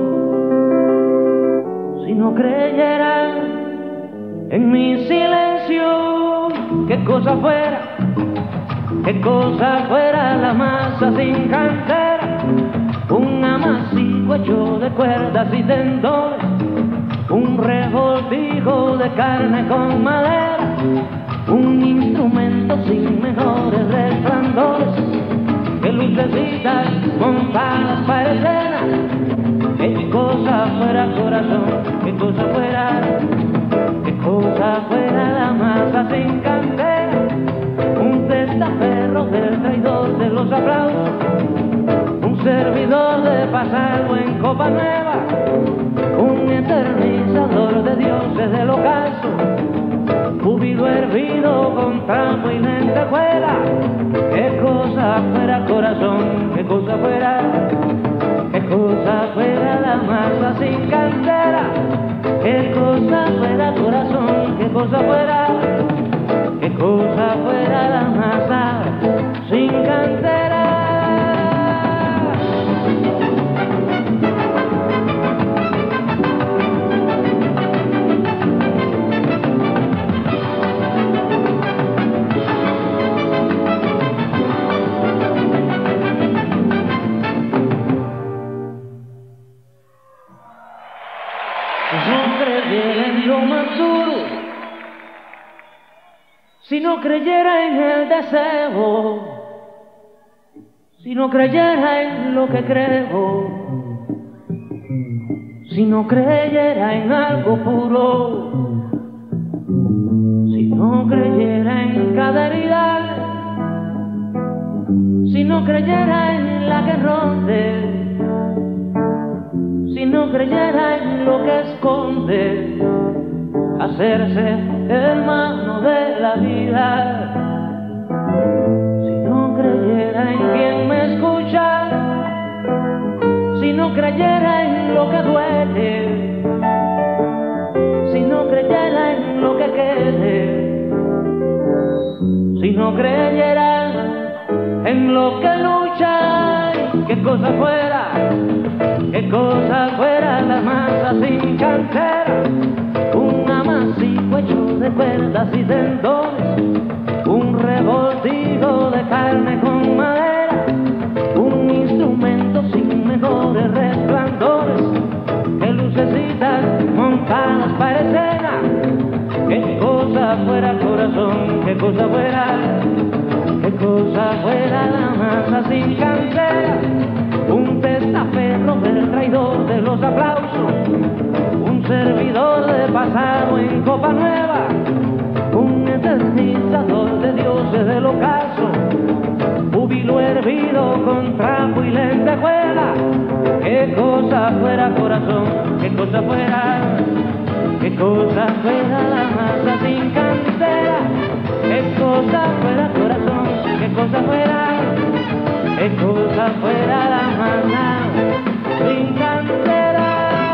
si no creyera en mi silencio, qué cosa fuera la masa sin cantera, un amasijo hecho de cuerdas y tendones, un revoltijo de carne con madera, un instrumento sin mejores resplandores que lucecitas montadas para escena. Qué cosa fuera corazón, qué cosa fuera la masa sin cantera, un testaferro del traidor de los aplausos, un servidor de pasado en copa nueva, un eternizador de dioses del ocaso, júbilo hervido con trampo y lentejuela. Qué cosa fuera corazón, qué cosa fuera la masa sin cantera, qué cosa fuera corazón, qué cosa fuera la masa sin cantera. Si no creyera en el deseo, si no creyera en lo que creo, si no creyera en algo puro, si no creyera en cada herida, si no creyera en la que ronde, si no creyera en lo que esconde, hacerse hermano de la vida, si no creyera en quien me escucha, si no creyera en lo que duele, si no creyera en lo que quede, si no creyera en lo que lucha, qué cosa fuera la masa sin cantera, un amasijo hecho de cuerdas y tendones, un revoltijo de carne con madera, un instrumento sin mejores resplandores, que lucecitas montadas para escena. Qué cosa fuera corazón, qué cosa fuera la masa sin cantera, un testaferro del traidor de los aplausos, un servidor de pasado en copa nueva, un eternizador de dioses del ocaso, júbilo hervido con trapo y lentejuela. Qué cosa fuera corazón, qué cosa fuera la masa sin cantera, qué cosa fuera corazón, qué cosa fuera la masa sin cantera.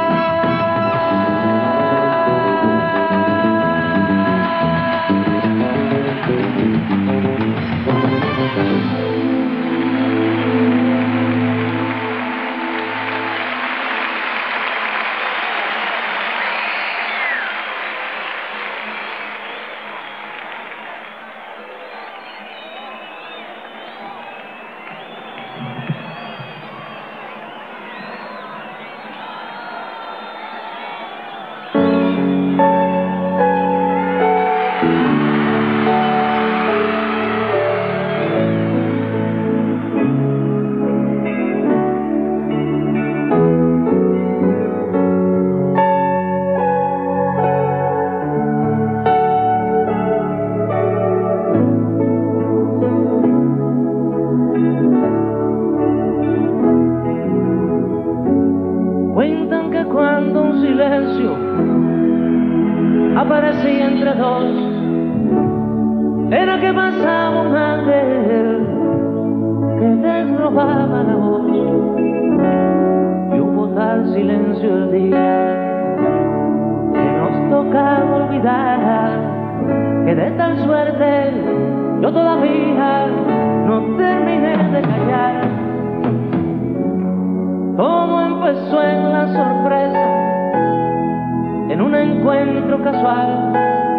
Aparecía entre dos, era que pasaba un ángel que les robaba la voz, y hubo tal silencio el día que nos tocaba olvidar, que de tal suerte yo todavía no terminé de callar. Todo empezó en la sorpresa, en un encuentro casual,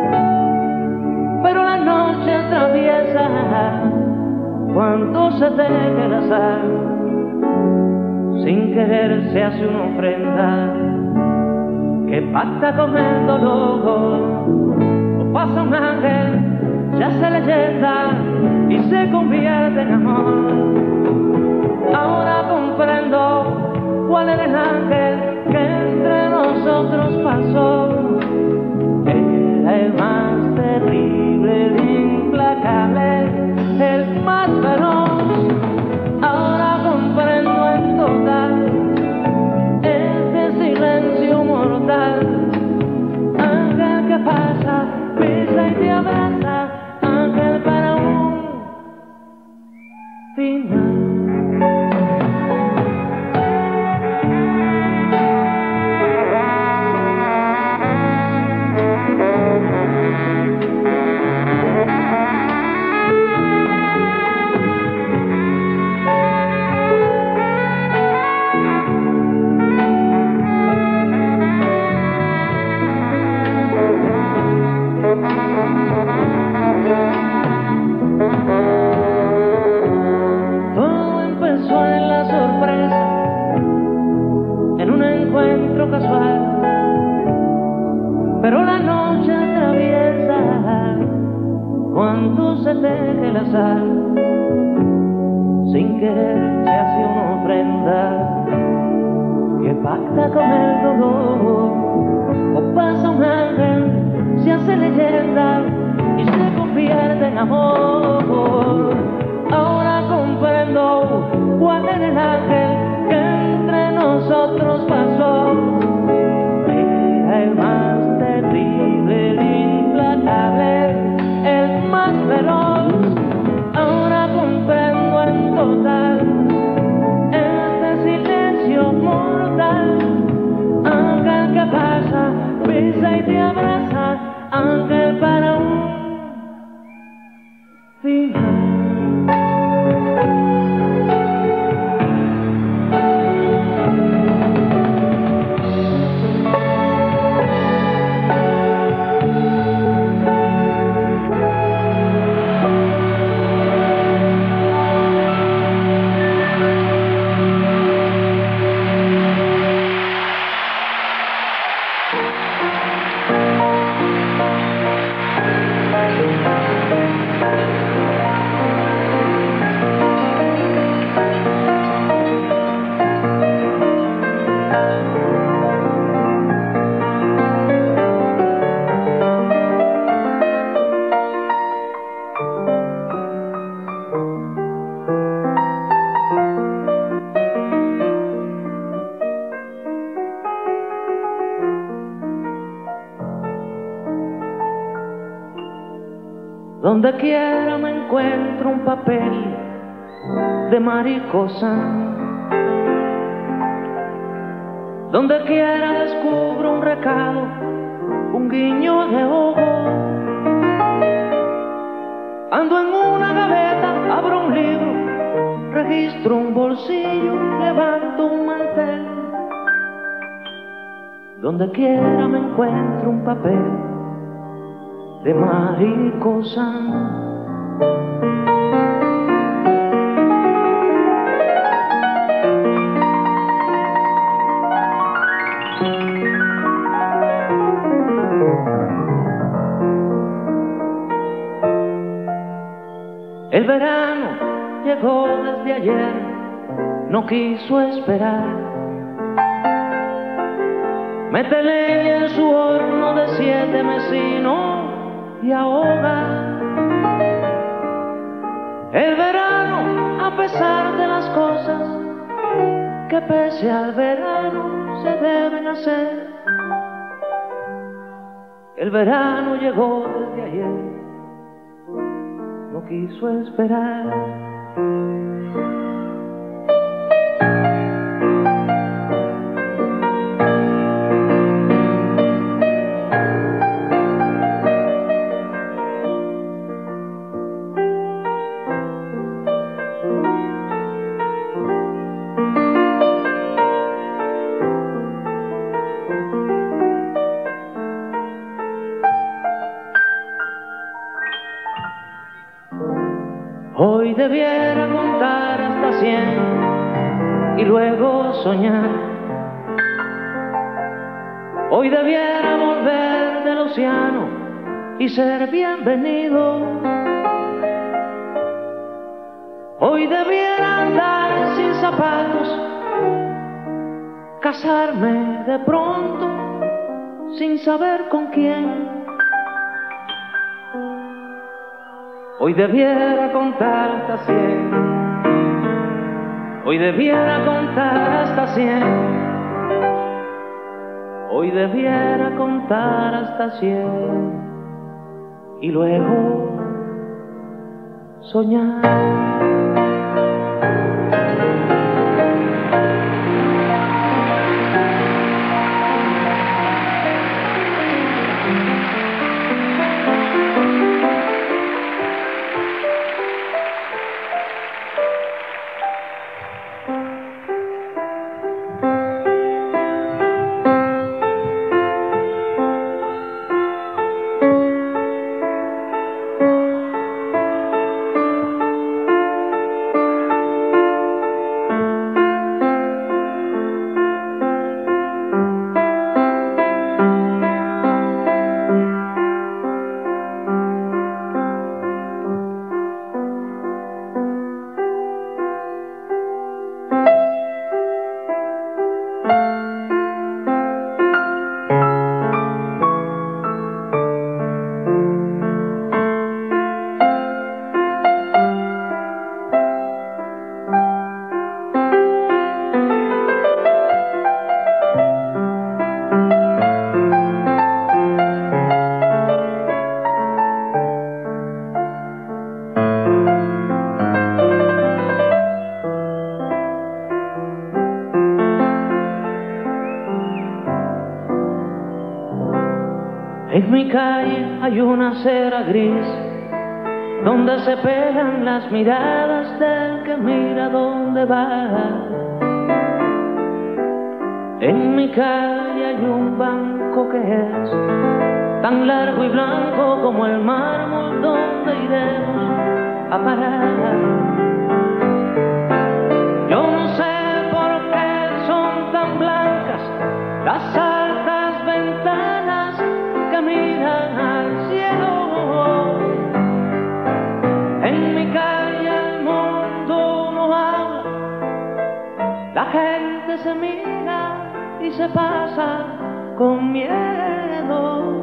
pero la noche atraviesa cuando se teje el azar. Sin querer se hace una ofrenda que pacta con el dolor, o pasa un ángel, se hace leyenda y se convierte en amor. Ahora comprendo cuál era el ángel que entre nosotros pasó. Era el más terrible, el implacable, el más feroz. Ahora comprendo en total este silencio mortal. Ángel que pasa, pisa y te abraza, ángel para un final. Todo empezó en la sorpresa, en un encuentro casual, pero la noche atraviesa cuando se teje la sal. Sin querer se hace una ofrenda que pacta con el dolor, o pasa un ángel, se hace leyenda y se convierte en amor. Ahora comprendo cuál era el ángel que entre nosotros pasó. Era el más terrible, el implacable, el más feroz. Ahora comprendo en total este silencio mortal. Ángel que pasa, pisa y te abraza, ángel para un final. Donde quiera me encuentro un papel de mariposa, donde quiera descubro un recado, un guiño de ojo. Ando en una gaveta, abro un libro, registro un bolsillo, levanto un mantel. Donde quiera me encuentro un papel de mariposa. El verano llegó desde ayer, no quiso esperar. Mete leña en su horno de 7 mesinos y ahoga. El verano, a pesar de las cosas que pese al verano se deben hacer. El verano llegó desde ayer, no quiso esperar. Hoy debiera contar hasta 100 y luego soñar. Hoy debiera volver del océano y ser bienvenido. Hoy debiera andar sin zapatos, casarme de pronto sin saber con quién. Hoy debiera contar hasta 100, hoy debiera contar hasta 100, hoy debiera contar hasta 100 y luego soñar. En mi calle hay una acera gris donde se pegan las miradas del que mira dónde va. En mi calle hay un banco que es tan largo y blanco como el mármol donde iremos a parar. Yo no sé por qué son tan blancas las altas ventanas que miran al cielo. En mi calle el mundo no habla, la gente se mira y se pasa con miedo.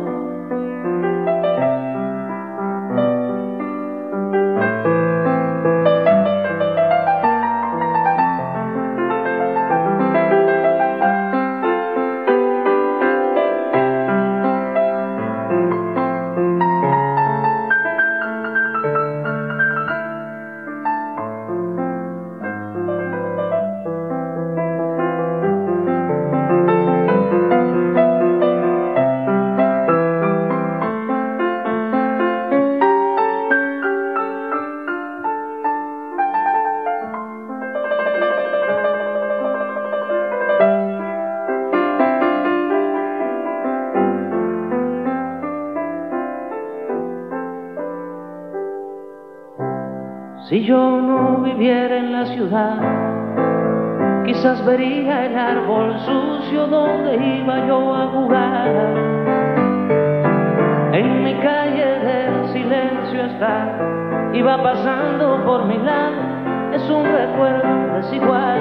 Si yo no viviera en la ciudad, quizás vería el árbol sucio donde iba yo a jugar. En mi calle el silencio está y va pasando por mi lado, es un recuerdo desigual.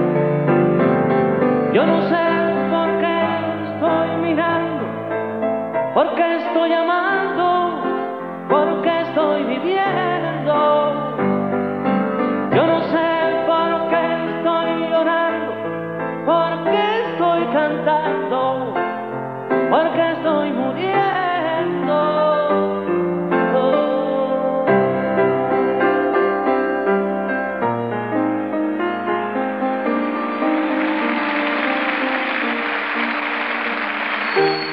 Yo no sé por qué estoy mirando, por qué estoy amando, por qué estoy viviendo. Yo no sé por qué estoy llorando, por qué estoy cantando, por qué estoy muriendo. Oh.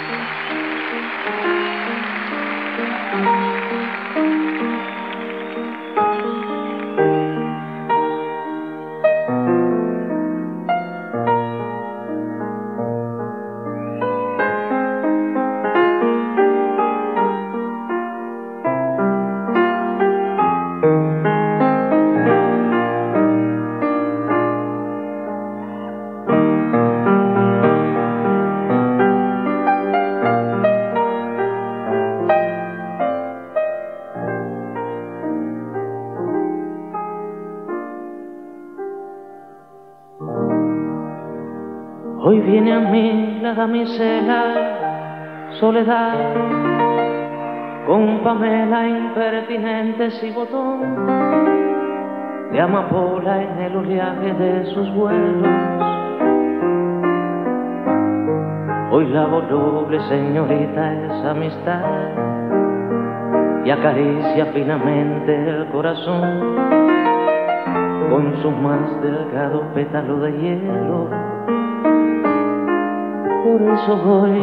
Hoy viene a mí la damisela soledad, con Pamela impertinentes y botón de amapola en el oleaje de sus vuelos. Hoy la voluble señorita es amistad y acaricia finamente el corazón con su más delgado pétalo de hielo. Por eso hoy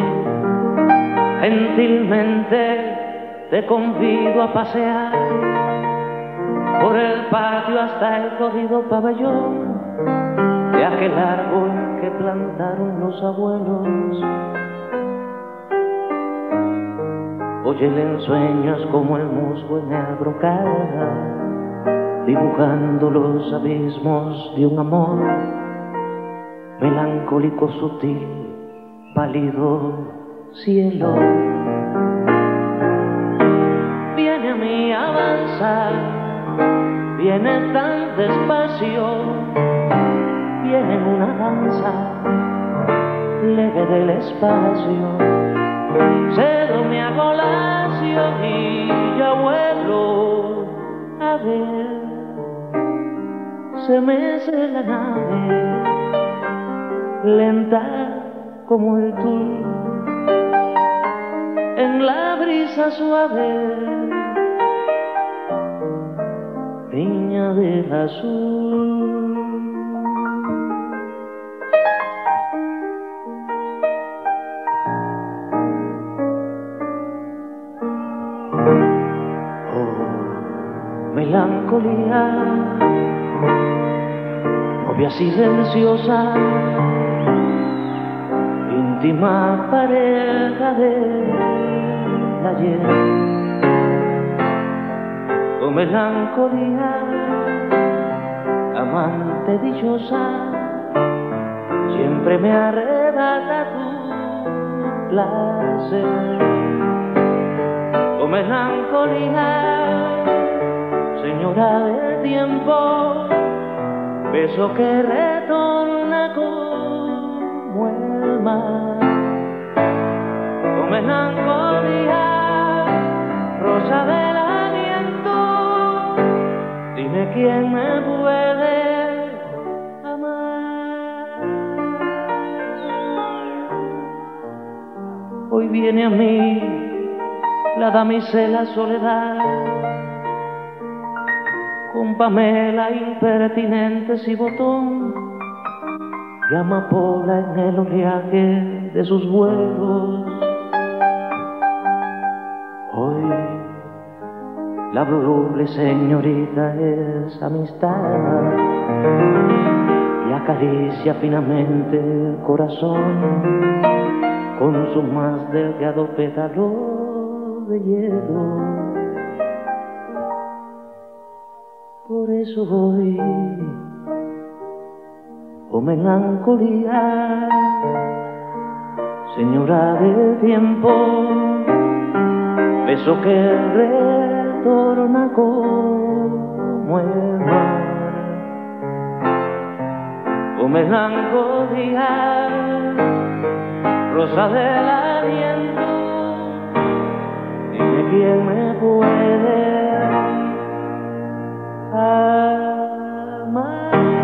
gentilmente te convido a pasear por el patio hasta el jodido pabellón de aquel árbol que plantaron los abuelos. Hoy el ensueño es como el musgo en el brocal, dibujando los abismos de un amor melancólico, sutil, pálido cielo. Viene a mí a avanzar, viene tan despacio, viene en una danza leve del espacio. Cedo me hago lacio y ya vuelo a ver, se mece la nave lenta como el tul en la brisa suave, niña del azul. Oh, melancolía, novia silenciosa, íntima pareja del ayer. Oh melancolía, amante dichosa, siempre me arrebata tu placer. Oh melancolía, señora del tiempo, beso que retorna como el mar. Oh melancolía, rosa del aliento, dime quién me puede amar. Hoy viene a mí la damisela soledad, con Pamela impertinentes y botón de amapola en el oleaje de sus vuelos. Hoy la voluble señorita es amistad y acaricia finamente el corazón con su más delgado pétalo de hielo. Por eso hoy, oh melancolía, señora del tiempo, beso que retorna como el mar. Oh melancolía, rosa del aliento, dime quién me puede amar.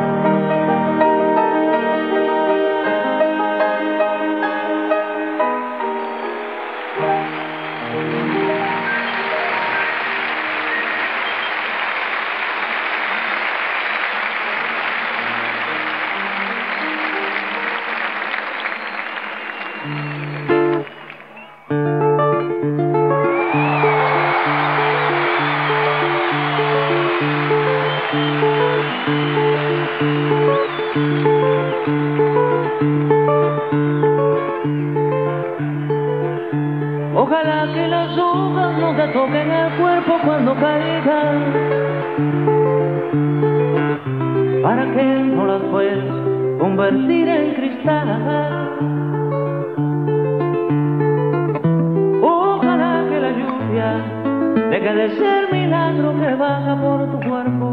Ojalá que las hojas no te toquen el cuerpo cuando caigan, para que no las puedas convertir en cristal. Ojalá que la lluvia deje de ser milagro que baja por tu cuerpo.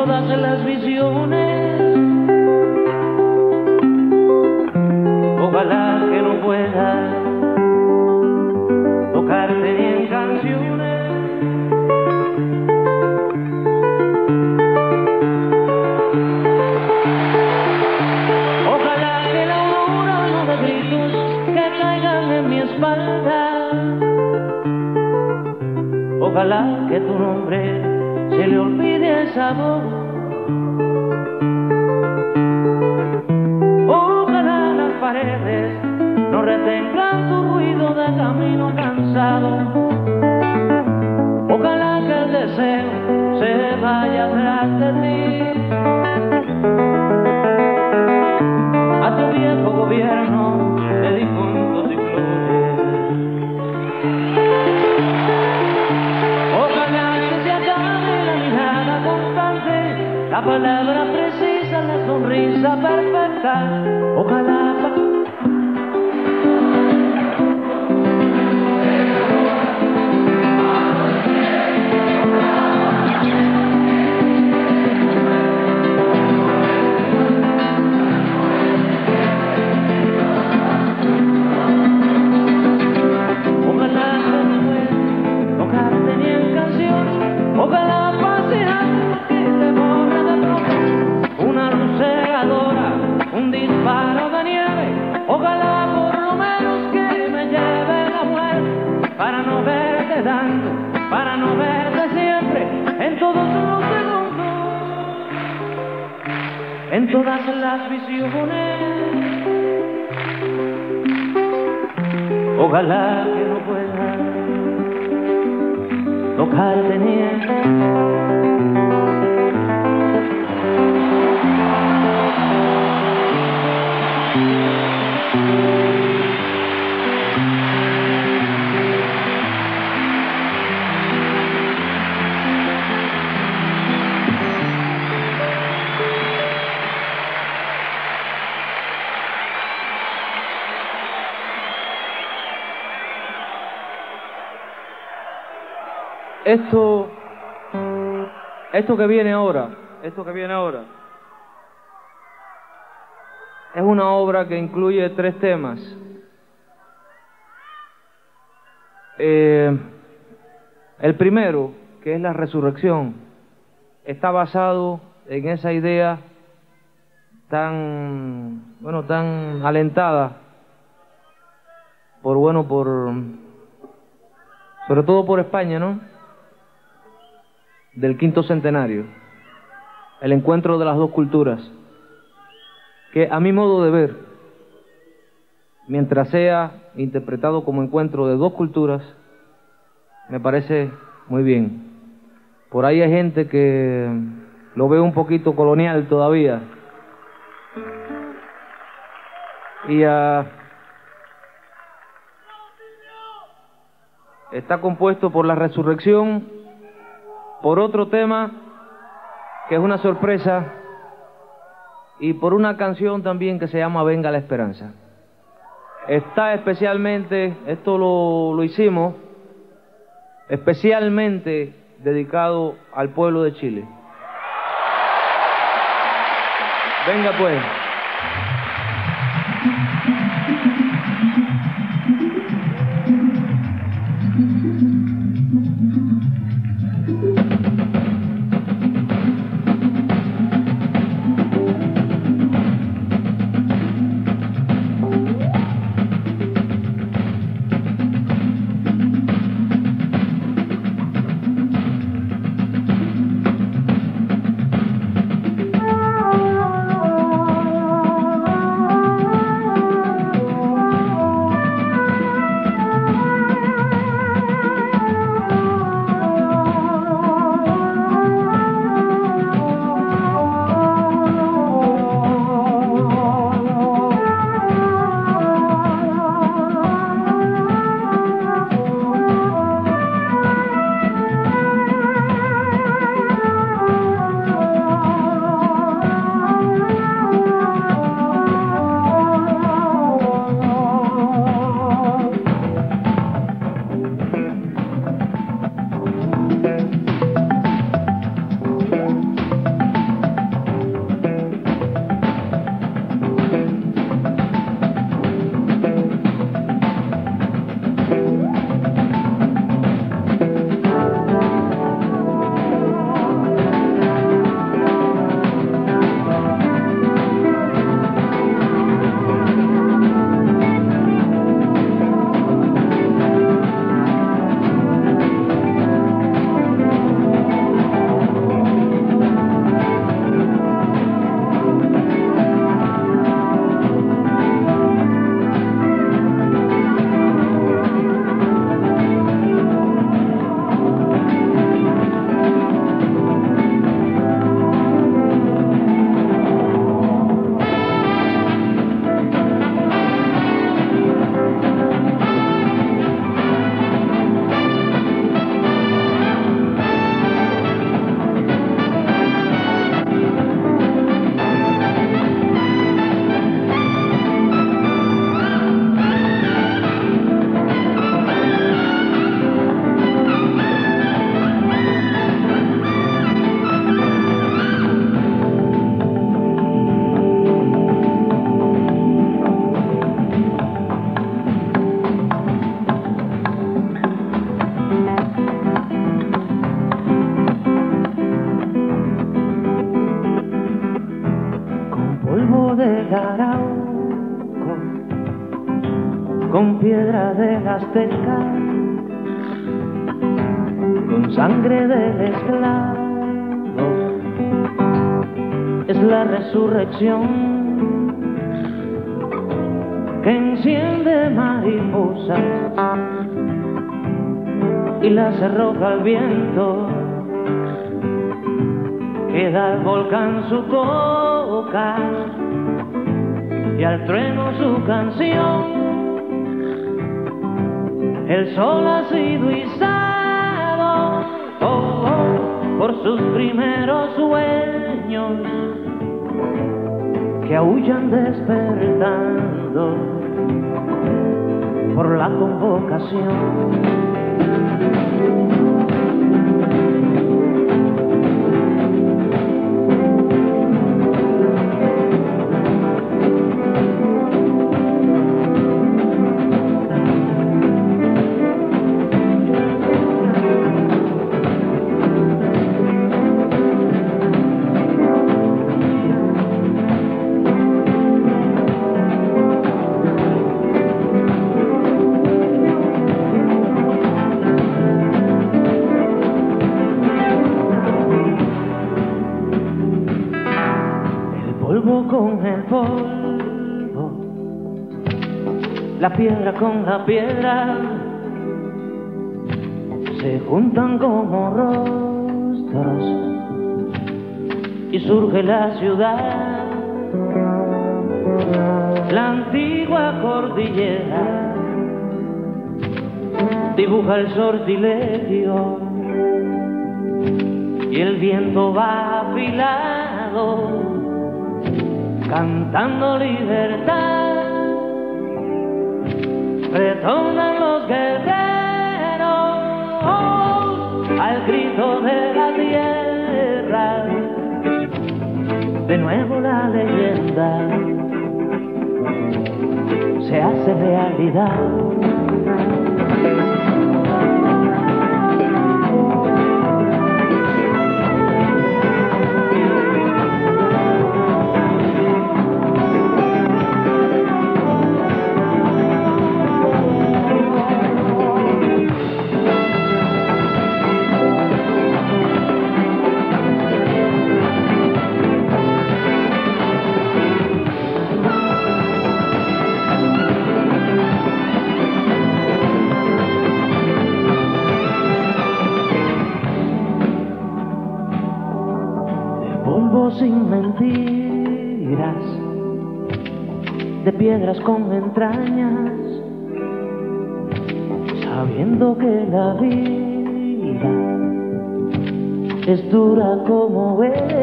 todas las visiones. Ojalá que no pueda tocarte ni en canciones. Ojalá que la aurora no de gritos que caigan en mi espalda. Ojalá que tu nombre se le olvide a esa voz. Ojalá las paredes no retengan tu ruido de camino cansado. Ojalá que el deseo se vaya atrás de ti. A tu viejo gobierno de difuntos y flores. Ojalá que se acabe la mirada constante, la palabra precisa, la sonrisa perfecta. Ojalá para no verte siempre, en todos los segundos, en todas las visiones. Ojalá que no pueda tocarte ni Esto que viene ahora, es una obra que incluye 3 temas. El primero, que es la resurrección, está basado en esa idea tan alentada sobre todo por España, ¿no? Del 5º centenario, el encuentro de las 2 culturas, que a mi modo de ver, mientras sea interpretado como encuentro de 2 culturas, me parece muy bien. Por ahí hay gente que lo ve un poquito colonial todavía, y está compuesto por la resurrección, por otro tema que es una sorpresa, y por una canción también que se llama Venga la Esperanza. Está especialmente, esto lo hicimos especialmente dedicado al pueblo de Chile. Venga pues. del Arauco, con piedra del Azteca, con sangre del esclavo, es la resurrección que enciende mariposas y las arroja al viento, que da al volcán su coca y al trueno su canción. El sol ha sido izado por sus primeros sueños que aúllan despertando por la convocación. Con el polvo, la piedra con la piedra se juntan como rostros y surge la ciudad, la antigua cordillera dibuja el sortilegio y el viento va afilado cantando libertad. Retornan los guerreros al grito de la tierra. De nuevo la leyenda se hace realidad. Sin mentiras, de piedras con entrañas, sabiendo que la vida es dura como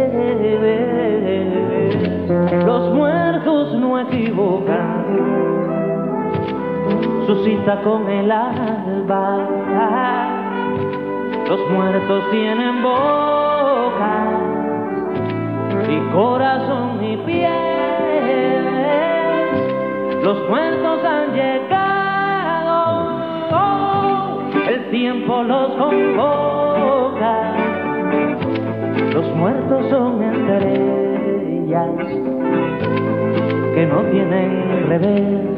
beber. Los muertos no equivocan su cita con el alba. Los muertos tienen boca y corazón y piel. Los muertos han llegado, el tiempo los convoca. Los muertos son estrellas que no tienen revés.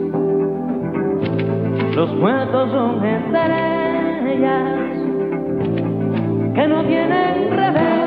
Los muertos son estrellas que no tienen revés.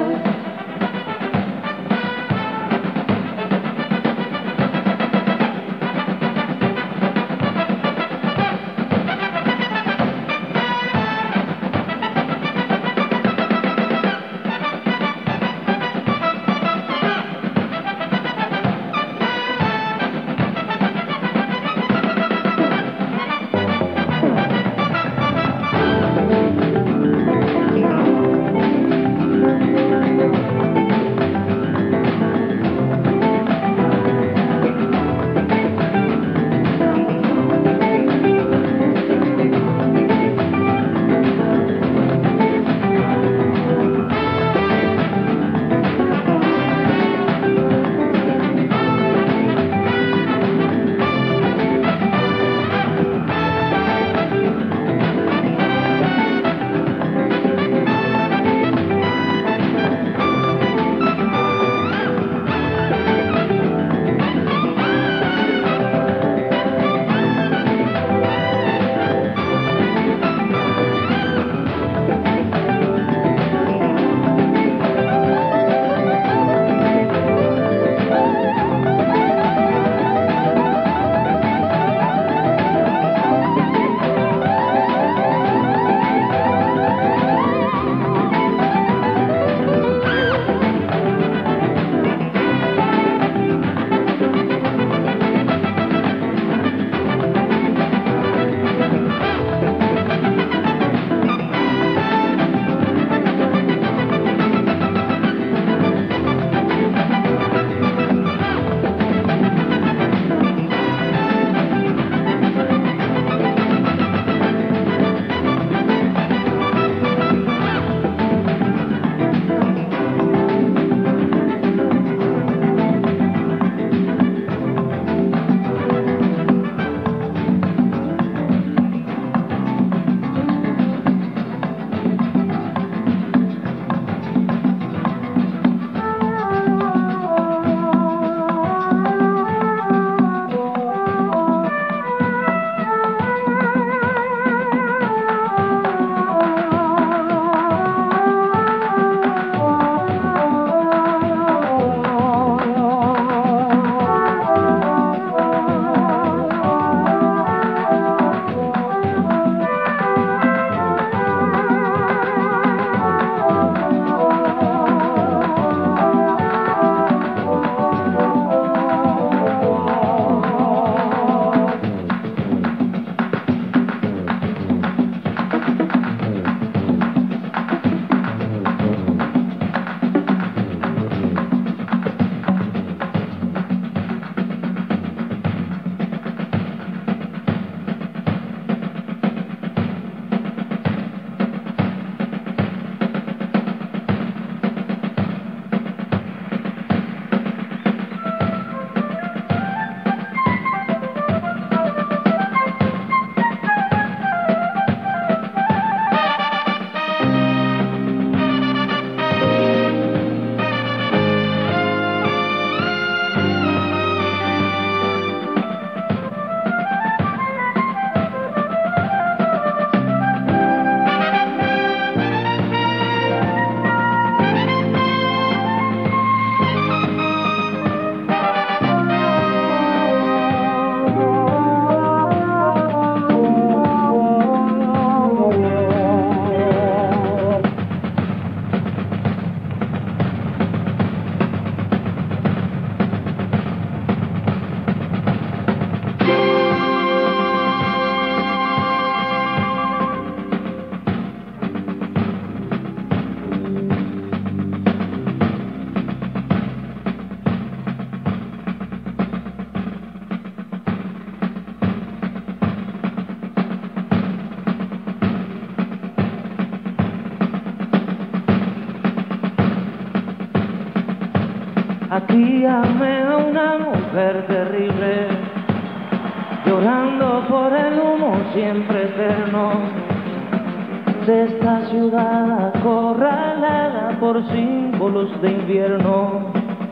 Aquí amé a una mujer terrible, llorando por el humo siempre eterno de esta ciudad acorralada por símbolos de invierno.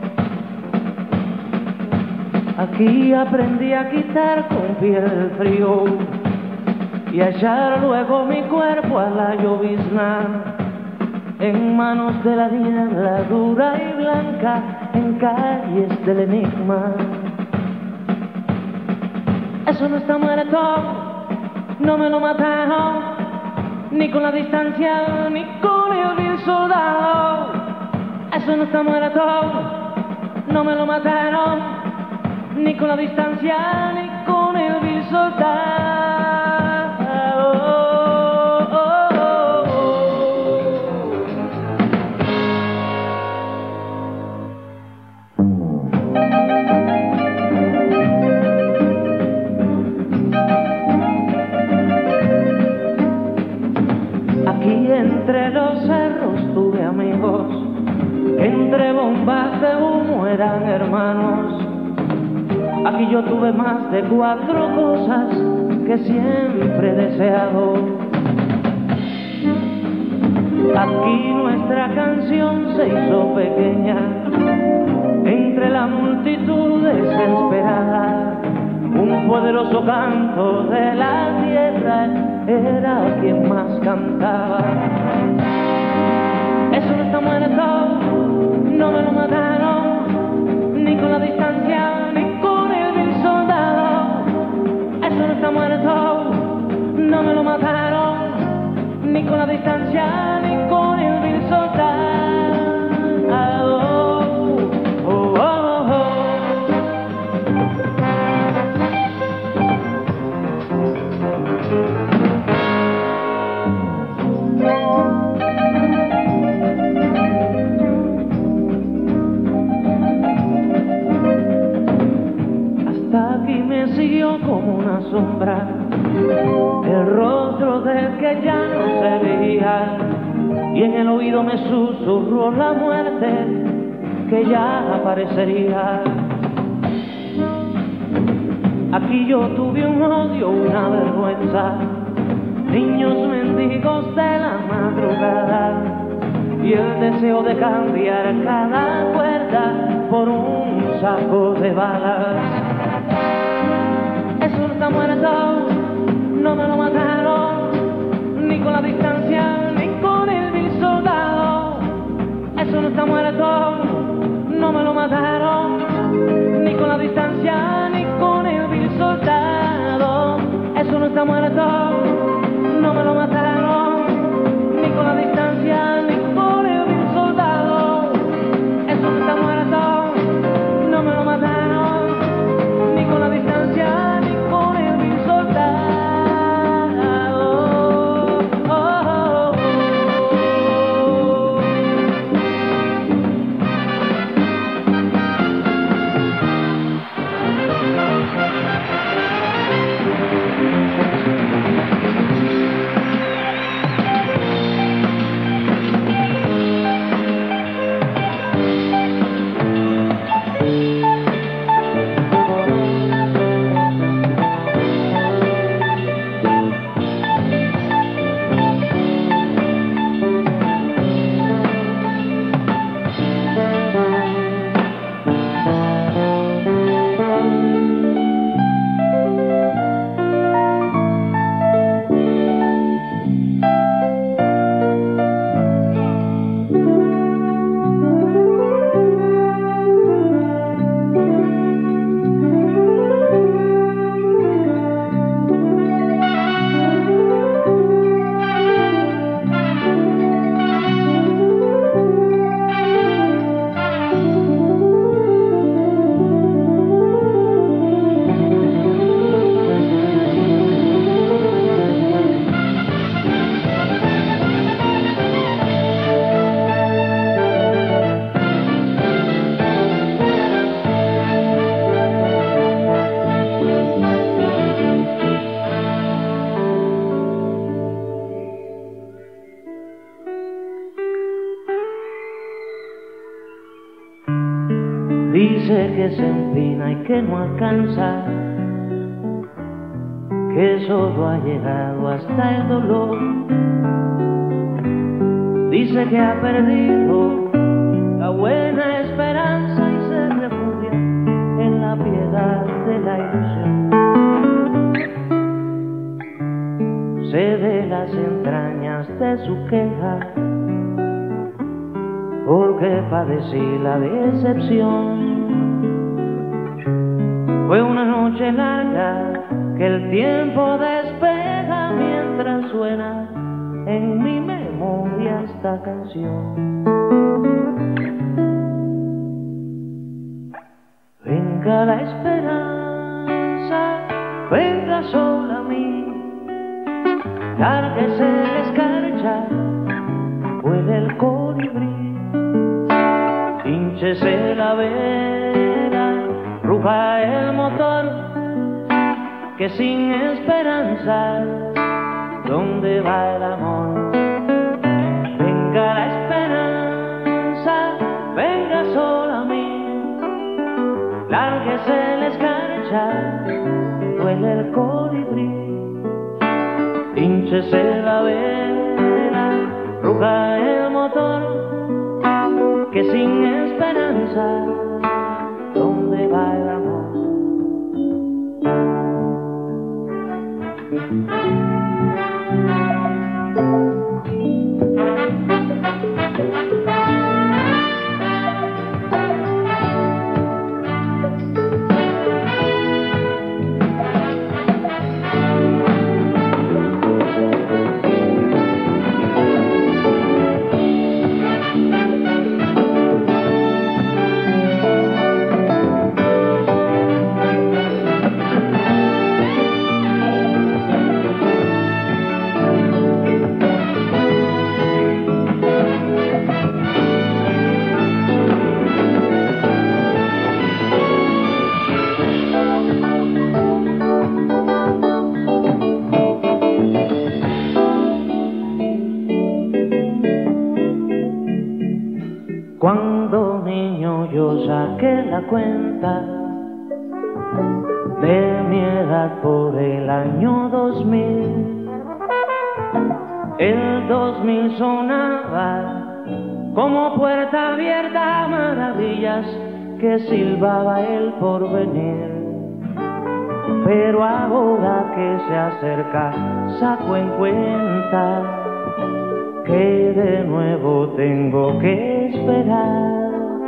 Aquí aprendí a quitar con piel el frío y a echar luego mi cuerpo a la llovizna, en manos de la niebla dura y blanca, en calles del enigma. Eso no está muerto, no me lo mataron, ni con la distancia, ni con el vil soldado. Eso no está muerto, no me lo mataron, ni con la distancia, ni con el vil soldado. Aquí entre los cerros tuve amigos, entre bombas de humo eran hermanos. Aquí yo tuve más de 4 cosas que siempre he deseado. Aquí nuestra canción se hizo pequeña entre la multitud desesperada. Un poderoso canto de la tierra era quien más cantaba. Eso no está muerto, no me lo mataron, ni con la distancia, ni con el vil soldado. Eso no está muerto, no me lo mataron, ni con la distancia, ni con el vil soldado. Siguió como una sombra el rostro del que ya no se veía, y en el oído me susurró la muerte que ya aparecería. Aquí yo tuve un odio, una vergüenza, niños mendigos de la madrugada, y el deseo de cambiar cada puerta por un saco de balas. Eso no está muerto, no me lo mataron, ni con la distancia, ni con el vil soldado. Eso no está muerto, no me lo mataron, ni con la distancia, ni con el vil soldado. Eso no está muerto, no me lo mataron, ni con la distancia, ni con el vil soldado. Eso no está muerto, no me lo mataron, ni con la distancia, ni con el vil soldado. Dice que se empina y que no alcanza, que solo ha llegado hasta el dolor. Dice que ha perdido la buena esperanza y se refugia en la piedad de la ilusión. Sé de las entrañas de su queja, porque padecí la decepción. Fue una noche larga que el tiempo despeja mientras suena en mi memoria esta canción. Venga la esperanza, venga sola a mí, lárguese la escarcha, vuele el colibrí, hínchese la vela, ruja el motor, que sin esperanza, ¿dónde va el amor? Venga la esperanza, venga sola a mí, lárguese la escarcha, vuele el colibrí, hínchese la vela, ruja el motor, que sin esperanza, ¿dónde va el amor? Cuando niño yo saqué la cuenta de mi edad por el año 2000, el 2000 sonaba como puerta abierta a maravillas que silbaba el porvenir. Pero ahora que se acerca saco en cuenta que de nuevo tengo que esperar,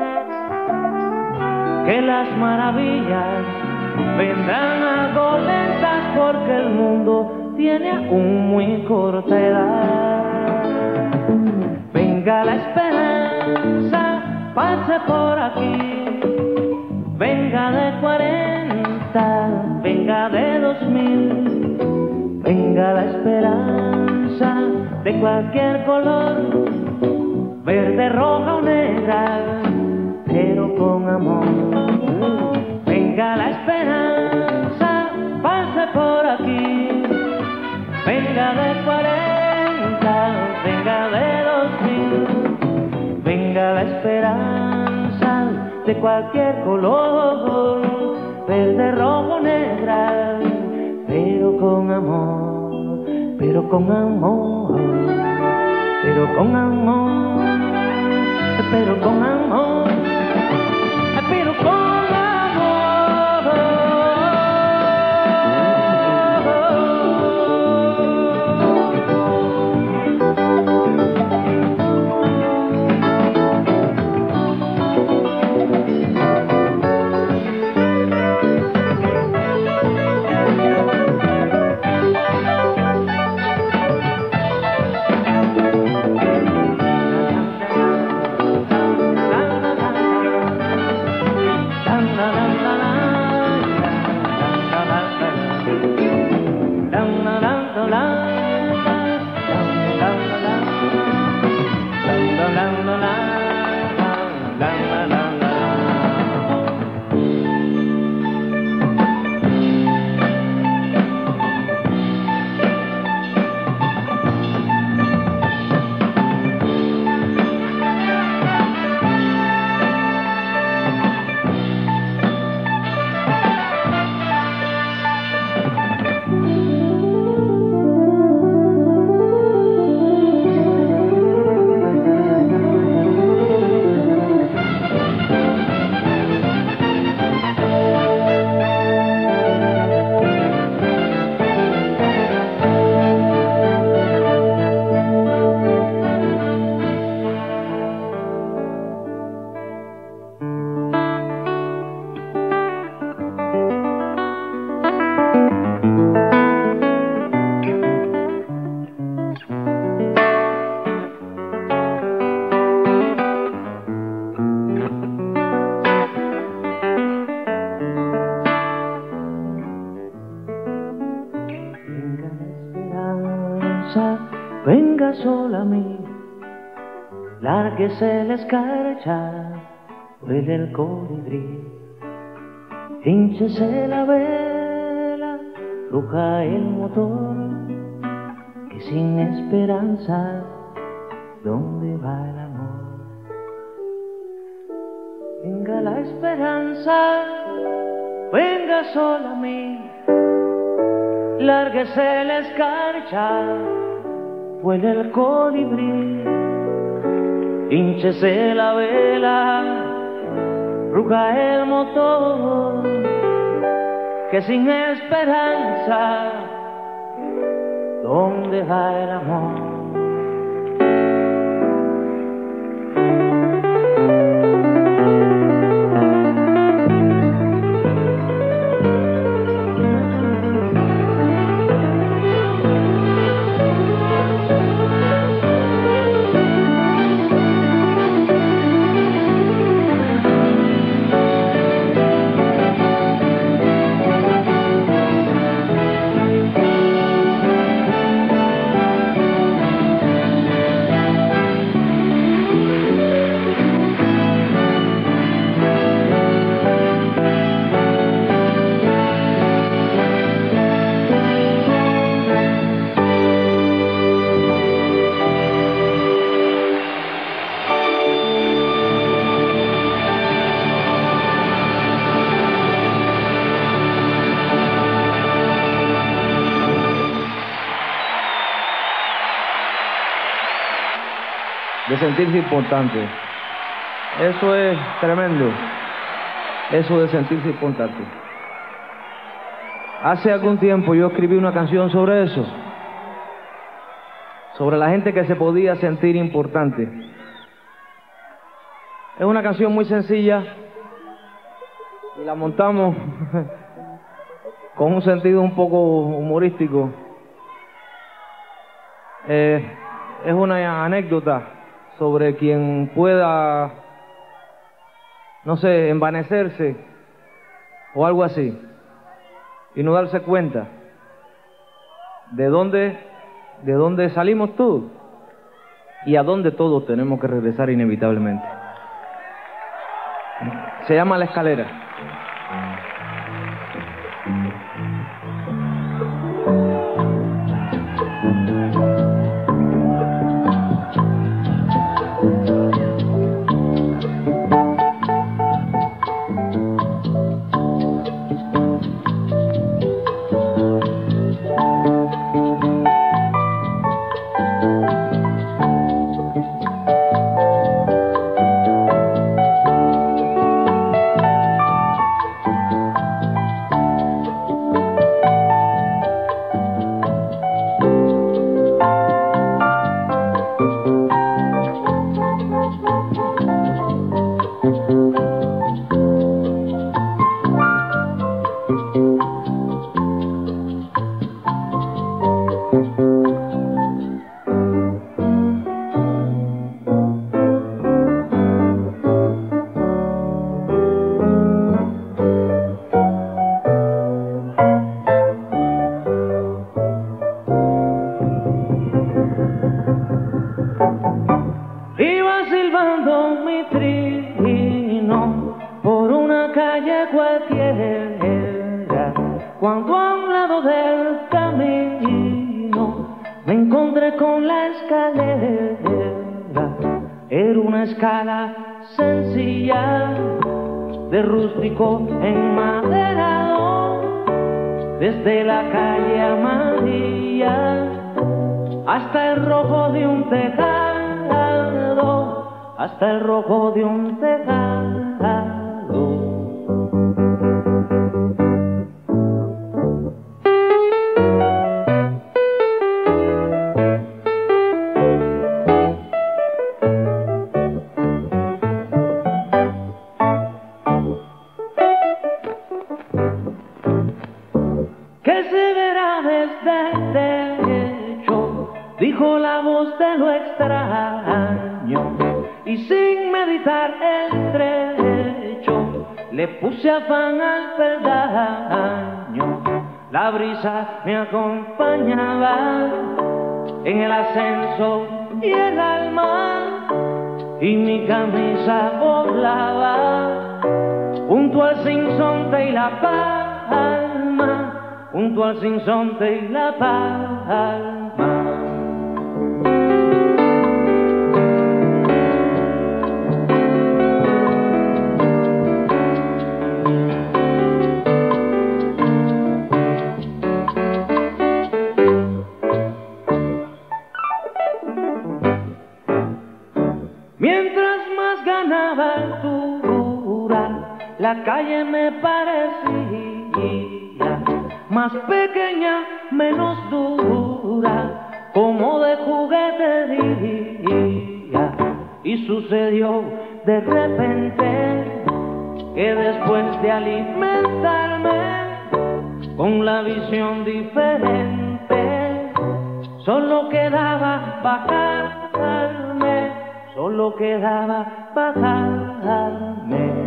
que las maravillas vendrán algo lentas porque el mundo tiene aún muy corta edad. Venga la esperanza, pase por aquí, venga de 40, venga de 2000, venga la esperanza de cualquier color, verde, roja o negra, pero con amor. Venga la esperanza, pase por aquí, venga de 40, venga de 2000, venga la esperanza de cualquier color, verde, rojo o negra, pero con amor, pero con amor, pero con amor, pero con amor, pero con amor. Lárguese la escarcha, vuele el colibrí, hínchese la vela, ruja el motor, que sin esperanza, ¿dónde va el amor? Venga la esperanza, venga sola a mí, lárguese la escarcha, vuele el colibrí, hínchese la vela, ruja el motor, que sin esperanza, ¿dónde va el amor? De sentirse importante. Eso es tremendo. Eso de sentirse importante. Hace algún tiempo yo escribí una canción sobre eso. Sobre la gente que se podía sentir importante. Es una canción muy sencilla y la montamos con un sentido un poco humorístico. Es una anécdota sobre quien pueda, no sé, envanecerse o algo así y no darse cuenta de dónde salimos todos y a dónde todos tenemos que regresar inevitablemente. Se llama La Escalera. Cuando a un lado del camino me encontré con la escalera. Era una escala sencilla de rústico enmaderado, desde la calle amarilla hasta el rojo de un tejado, hasta el rojo de un tejado. Que se verá desde el techo, dijo la voz de lo extraño, y sin meditar el trecho, le puse afán al peldaño. La brisa me acompañaba en el ascenso y el alma, y mi camisa volaba junto al sinsonte y la palma, junto al sinsonte y la palma. Mientras más ganaba altura, la calle me parecía más pequeña, menos dura, como de juguetería. Y sucedió de repente que después de alimentarme con la visión diferente, solo quedaba bajarme, solo quedaba bajarme.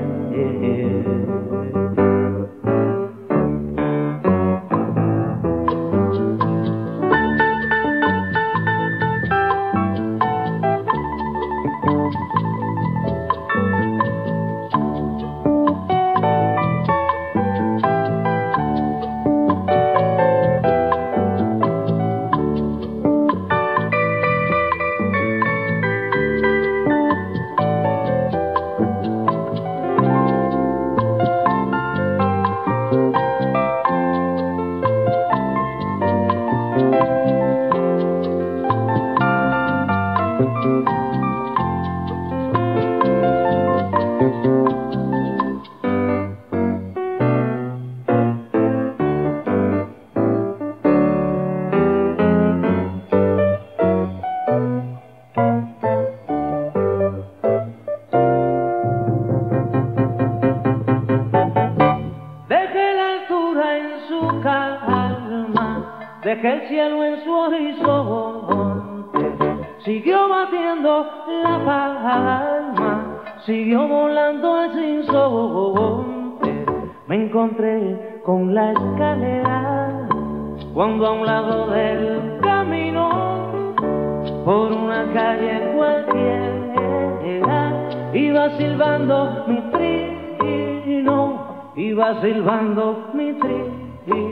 Dejé el cielo en su horizonte, siguió batiendo la palma, siguió volando el sinsonte. Me encontré con la escalera cuando a un lado del camino, por una calle cualquiera, iba silbando mi trino, iba silbando mi trino.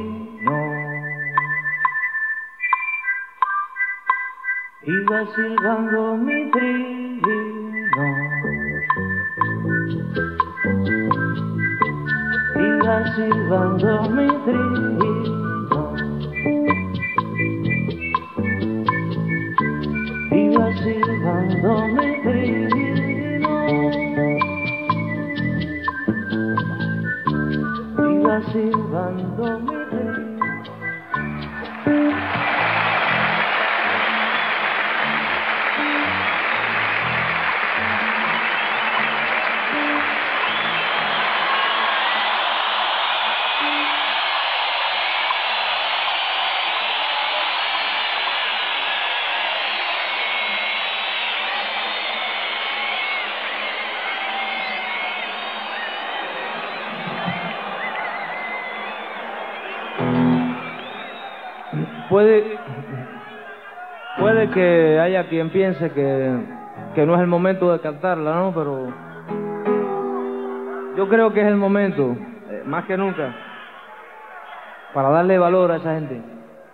Iba silbando mi trino, iba silbando mi trino, iba silbando mi trino, iba silbando mi trino. Puede que haya quien piense que no es el momento de cantarla, ¿no? Pero yo creo que es el momento, más que nunca, para darle valor a esa gente.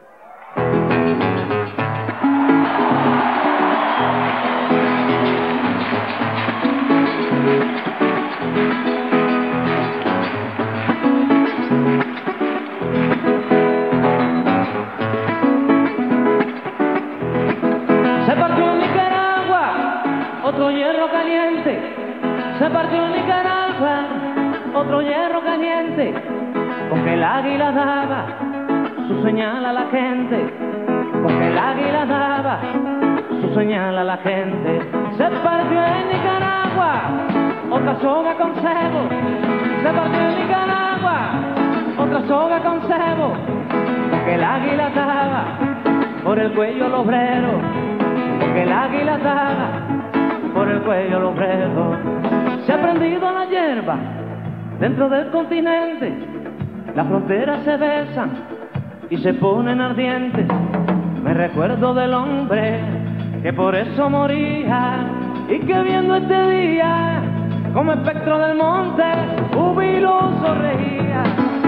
Se partió en Nicaragua otro hierro caliente, se partió en Nicaragua otro hierro caliente, porque el águila daba su señal a la gente, porque el águila daba su señal a la gente. Se partió en Nicaragua otra soga con cebo, se partió en Nicaragua otra soga con cebo, porque el águila daba por el cuello al obrero, porque el águila daba por el cuello al obrero. Se ha prendido la hierba dentro del continente, las fronteras se besan y se ponen ardientes. Me recuerdo del hombre que por eso moría y que viendo este día, como espectro del monte, jubiloso regía.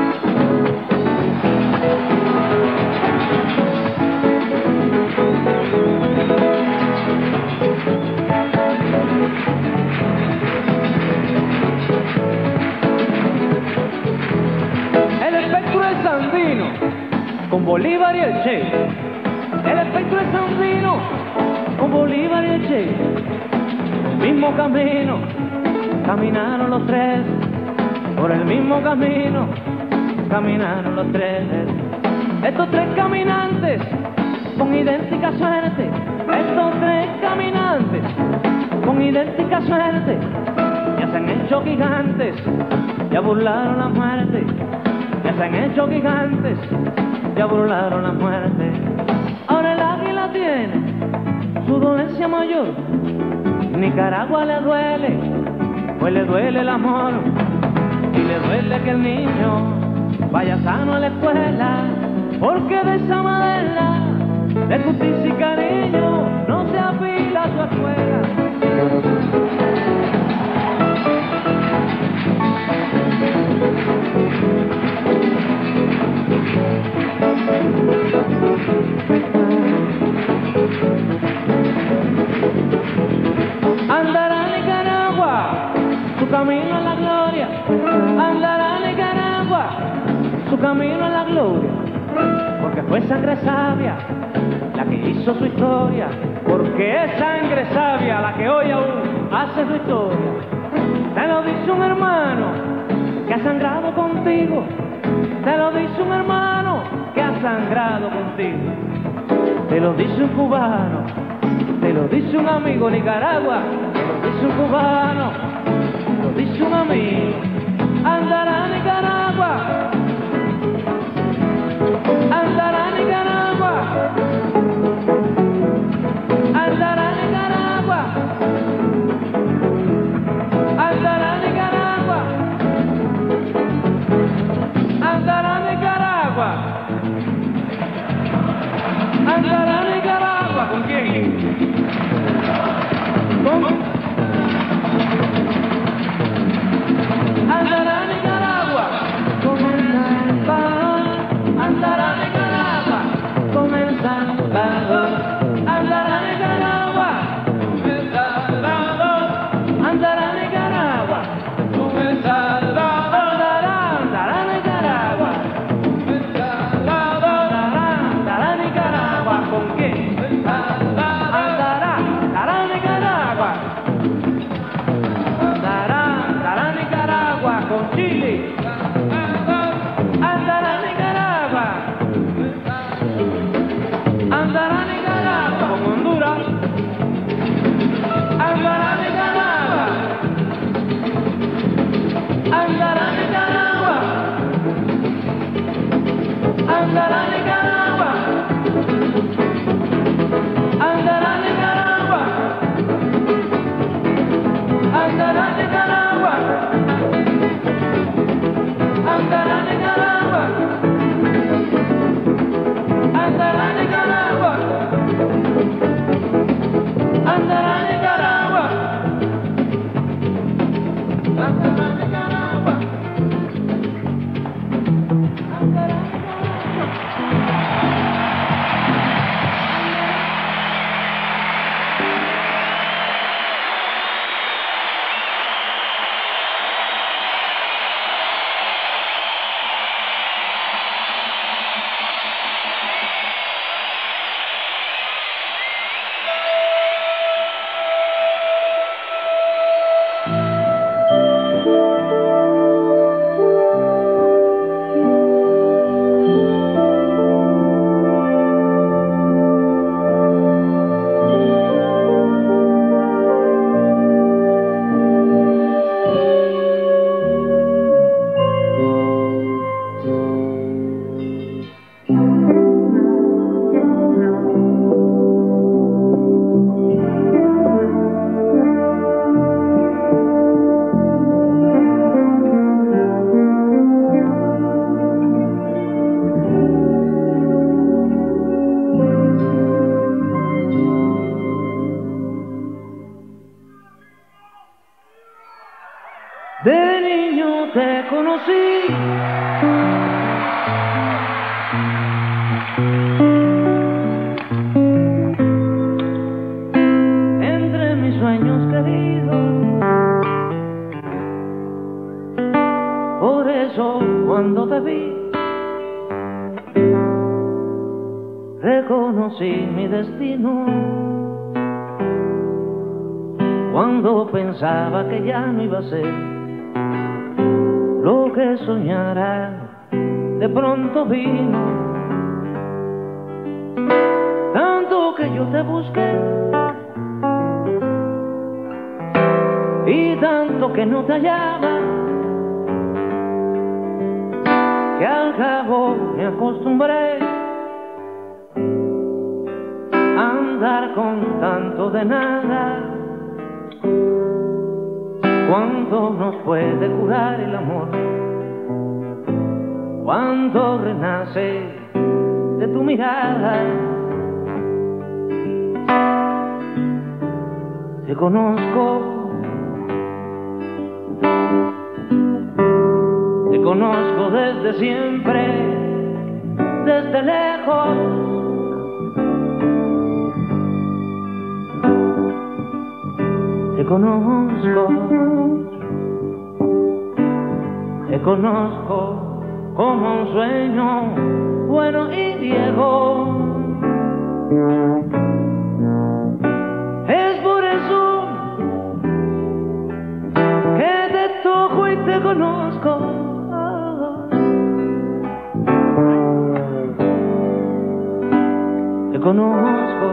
El espectro es Sandino, con Bolívar y el Che. El espectro es Sandino, con Bolívar y el Che. El mismo camino caminaron los tres, por el mismo camino caminaron los tres. Estos tres caminantes con idéntica suerte, estos tres caminantes con idéntica suerte, ya se han hecho gigantes, ya burlaron la muerte, ya se han hecho gigantes, ya burlaron la muerte. Ahora el águila tiene su dolencia mayor, Nicaragua le duele, pues le duele el amor, y le duele que el niño vaya sano a la escuela, porque de esa madera de justicia y cariño no se afila su escuela. Andará Nicaragua su camino a la gloria, andará Nicaragua su camino a la gloria, porque fue sangre sabia la que hizo su historia, porque es sangre sabia la que hoy aún hace su historia. Te lo dice un hermano que ha sangrado contigo, te lo dice un hermano que ha sangrado contigo, te lo dice un cubano, te lo dice un amigo. Nicaragua, te lo dice un cubano, te lo dice un amigo. Andará Nicaragua, andará Nicaragua, andará Nicaragua, andará Nicaragua, andará Nicaragua, andará Nicaragua. ¿Con quién? ¿Con? De niño te conocí, entre mis sueños queridos. Por eso cuando te vi, reconocí mi destino. Cuando pensaba que ya no iba a ser lo que soñara, de pronto vino. Tanto que yo te busqué y tanto que no te hallaba, que al cabo me acostumbré a andar con tanto de nada. ¿Cuánto nos puede curar el amor? ¿Cuánto renace de tu mirada? Te conozco desde siempre, desde lejos. Te conozco como un sueño bueno y viejo. Es por eso que te toco y te conozco. Te conozco.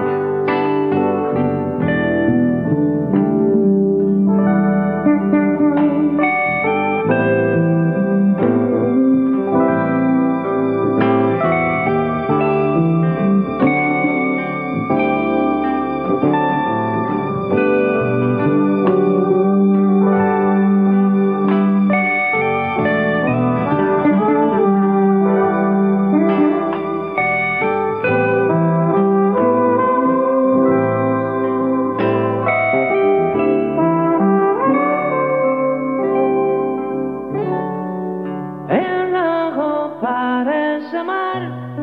Parece mar,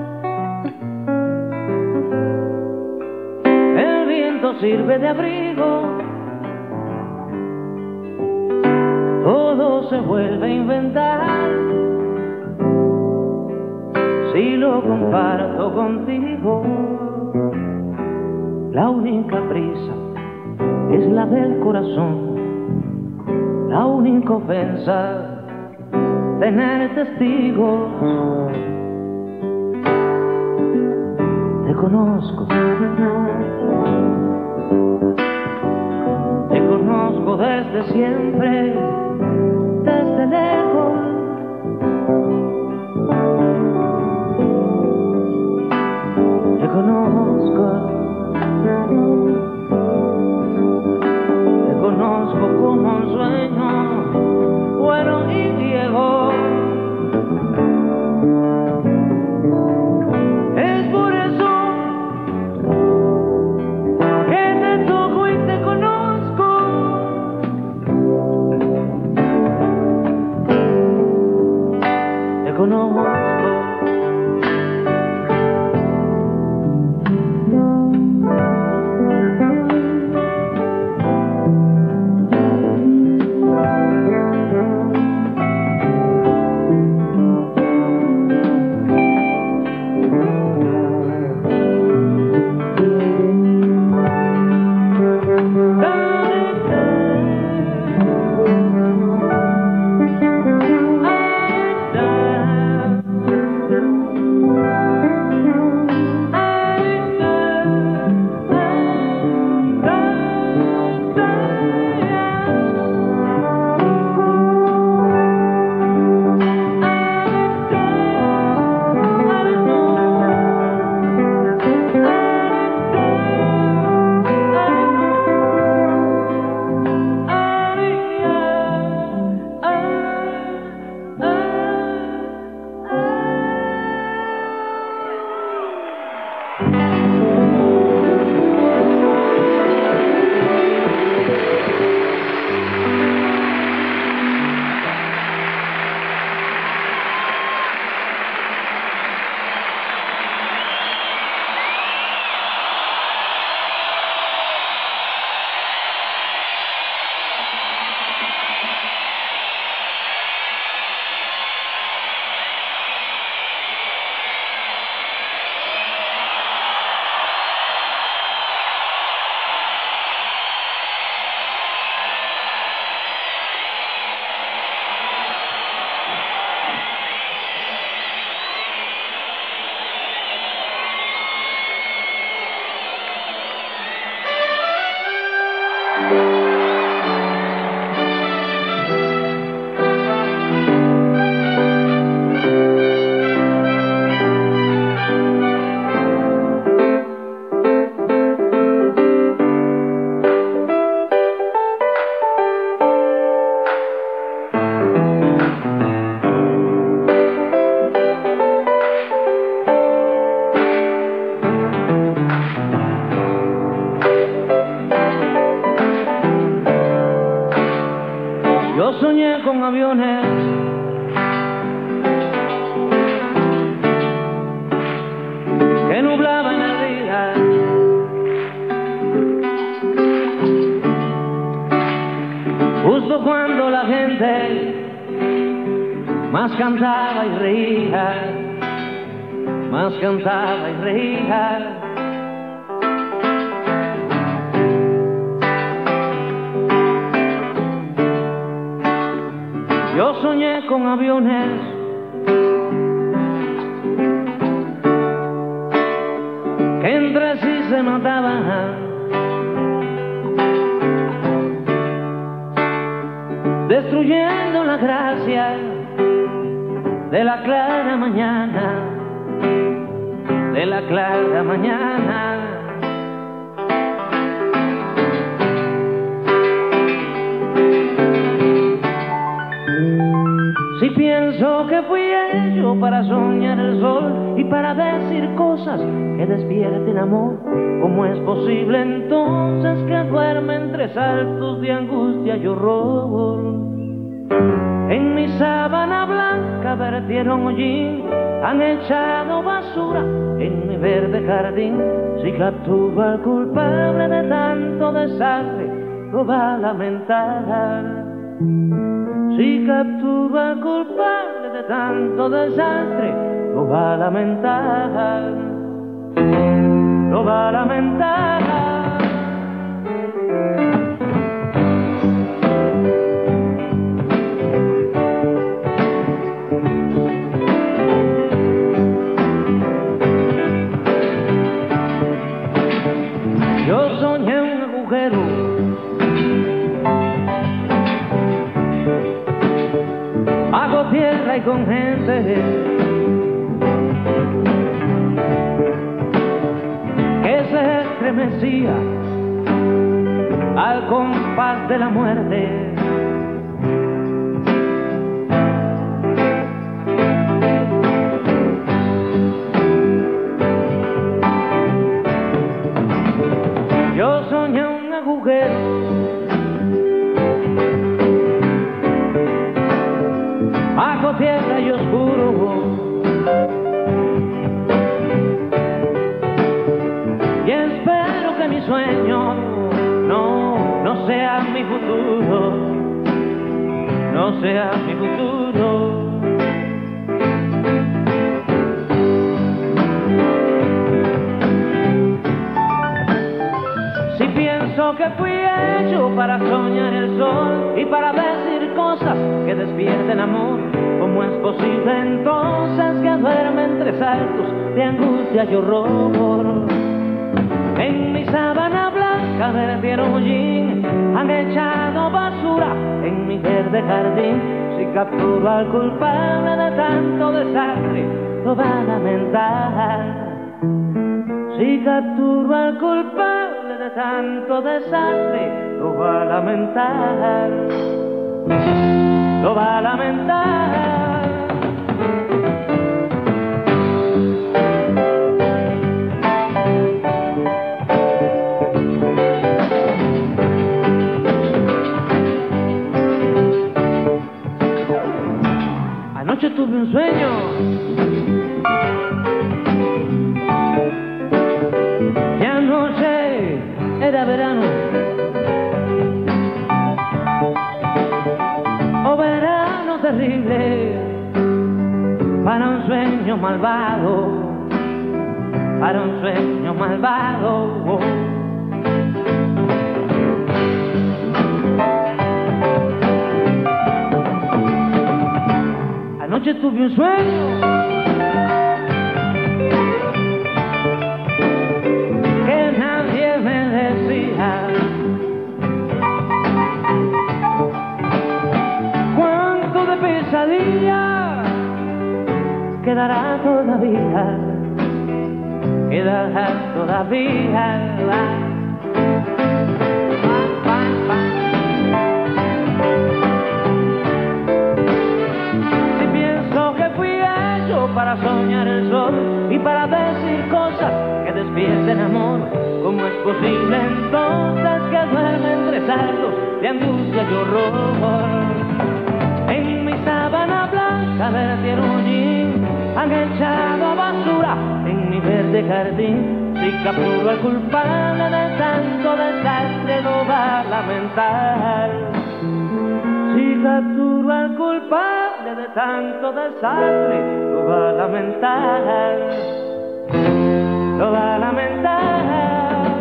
el viento sirve de abrigo, todo se vuelve a inventar si lo comparto contigo. La única prisa es la del corazón, la única ofensa tener testigos. Te conozco desde siempre, desde lejos. Te conozco como un sueño bueno y viejo. Es por eso que te toco y te conozco. Te conozco. Yo soñé con aviones que nublaban el día, justo cuando la gente más cantaba y reía, más cantaba y reía. Yo soñé con aviones que entre sí se mataban, destruyendo la gracia de la clara mañana, de la clara mañana. Si pienso que fui hecho para soñar el sol y para decir cosas que despierten amor, ¿cómo es posible entonces que duerme entre saltos de angustia y horror? En mi sábana blanca vertieron hollín, han echado basura en mi verde jardín. Si capturo al culpable de tanto desastre, lo va a lamentar. Si capturo al culpable de tanto desastre, lo va a lamentar, lo va a lamentar. Yo soñé un agujero bajo tierra y con gente que se estremecía al compás de la muerte. Yo soñé un agujero bajo tierra y oscuro, y espero que mi sueño no sea mi futuro, no sea mi futuro. Si pienso que fui hecho para soñar el sol y para decir cosas que despierten amor, ¿cómo es posible entonces que duerme entre saltos de angustia y horror? En mi sábana blanca vertieron hollín, han echado basura en mi verde jardín. Si capturo al culpable de tanto desastre, lo va a lamentar. Si capturo al culpable de tanto desastre, lo va a lamentar, lo va a lamentar. Anoche tuve un sueño y anoche era verano. Oh, verano terrible para un sueño malvado, para un sueño malvado. Anoche tuve un sueño que nadie me decía cuánto de pesadilla quedará todavía, quedará todavía. Para soñar el sol y para decir cosas que despierten amor, ¿cómo es posible entonces que duerme entre saltos de angustia y horror? saber tiene un jean, han echado basura en mi verde jardín. Si capturo al culpable de tanto desastre lo va a lamentar. Si capturo al culpable de tanto desastre lo va a lamentar. Lo va a lamentar.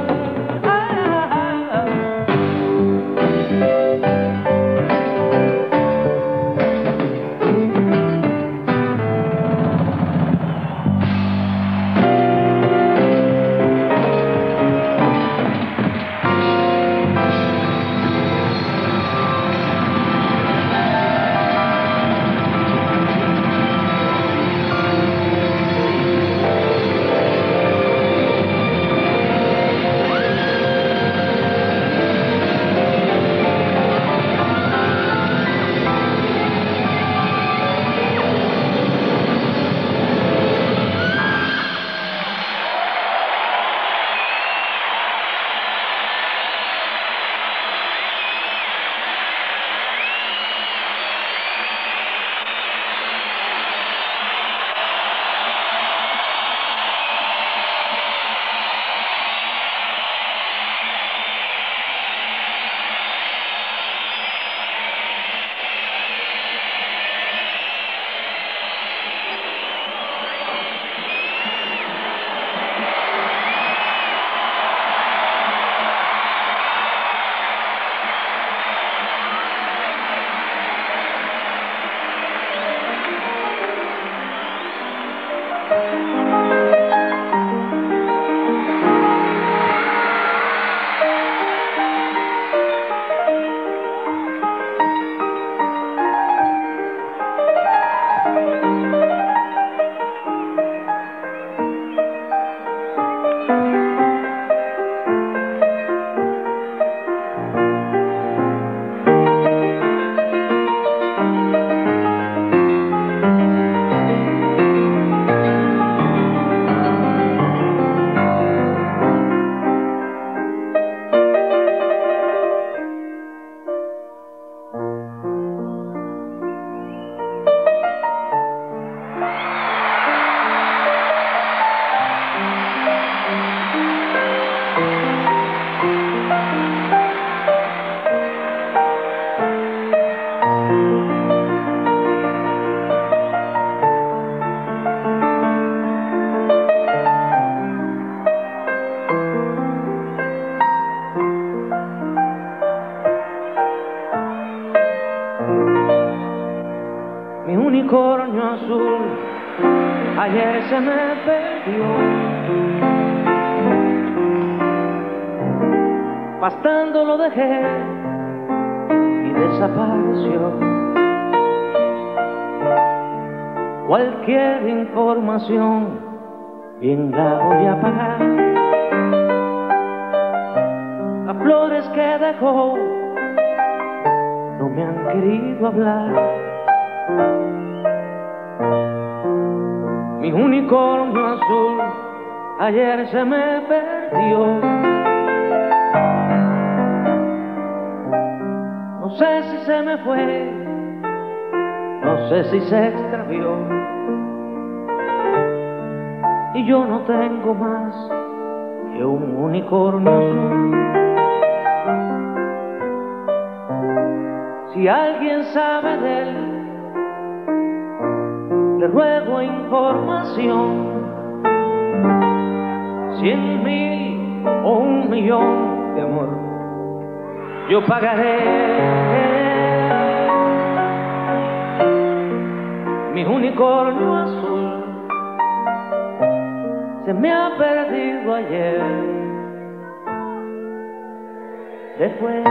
Mi unicornio azul ayer se me perdió, pastando lo dejé y desapareció. Cualquier información bien la voy a pagar. Las flores que dejó no me han querido hablar. Mi unicornio azul ayer se me perdió. No sé si se me fue, no sé si se extravió. Y yo no tengo más que un unicornio azul. Si alguien sabe de él, le ruego información. 100,000 o 1,000,000 de amor, yo pagaré. Mi unicornio azul se me ha perdido ayer. Después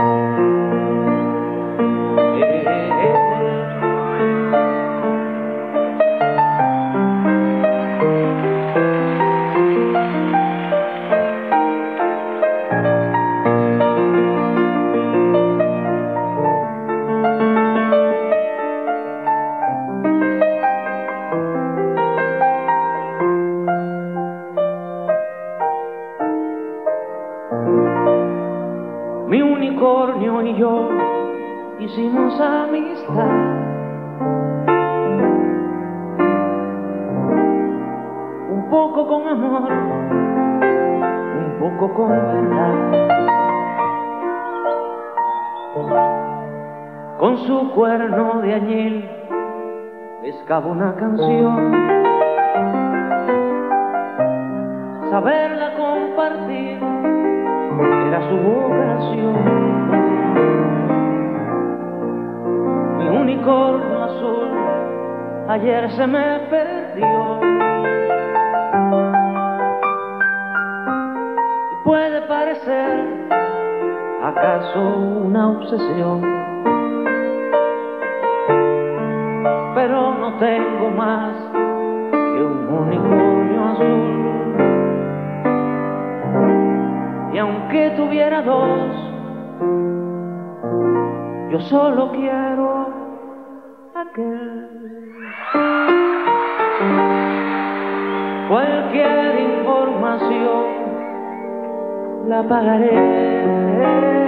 mi unicornio y yo hicimos amistad. poco con amor, un poco con verdad. Con su cuerno de añil pescaba una canción, saberla compartir era su vocación. Mi unicornio azul ayer se me perdió, y puede parecer acaso una obsesión, pero no tengo más que un unicornio azul. Y aunque tuviera dos, yo solo quiero aquel. Cualquier información la pagaré.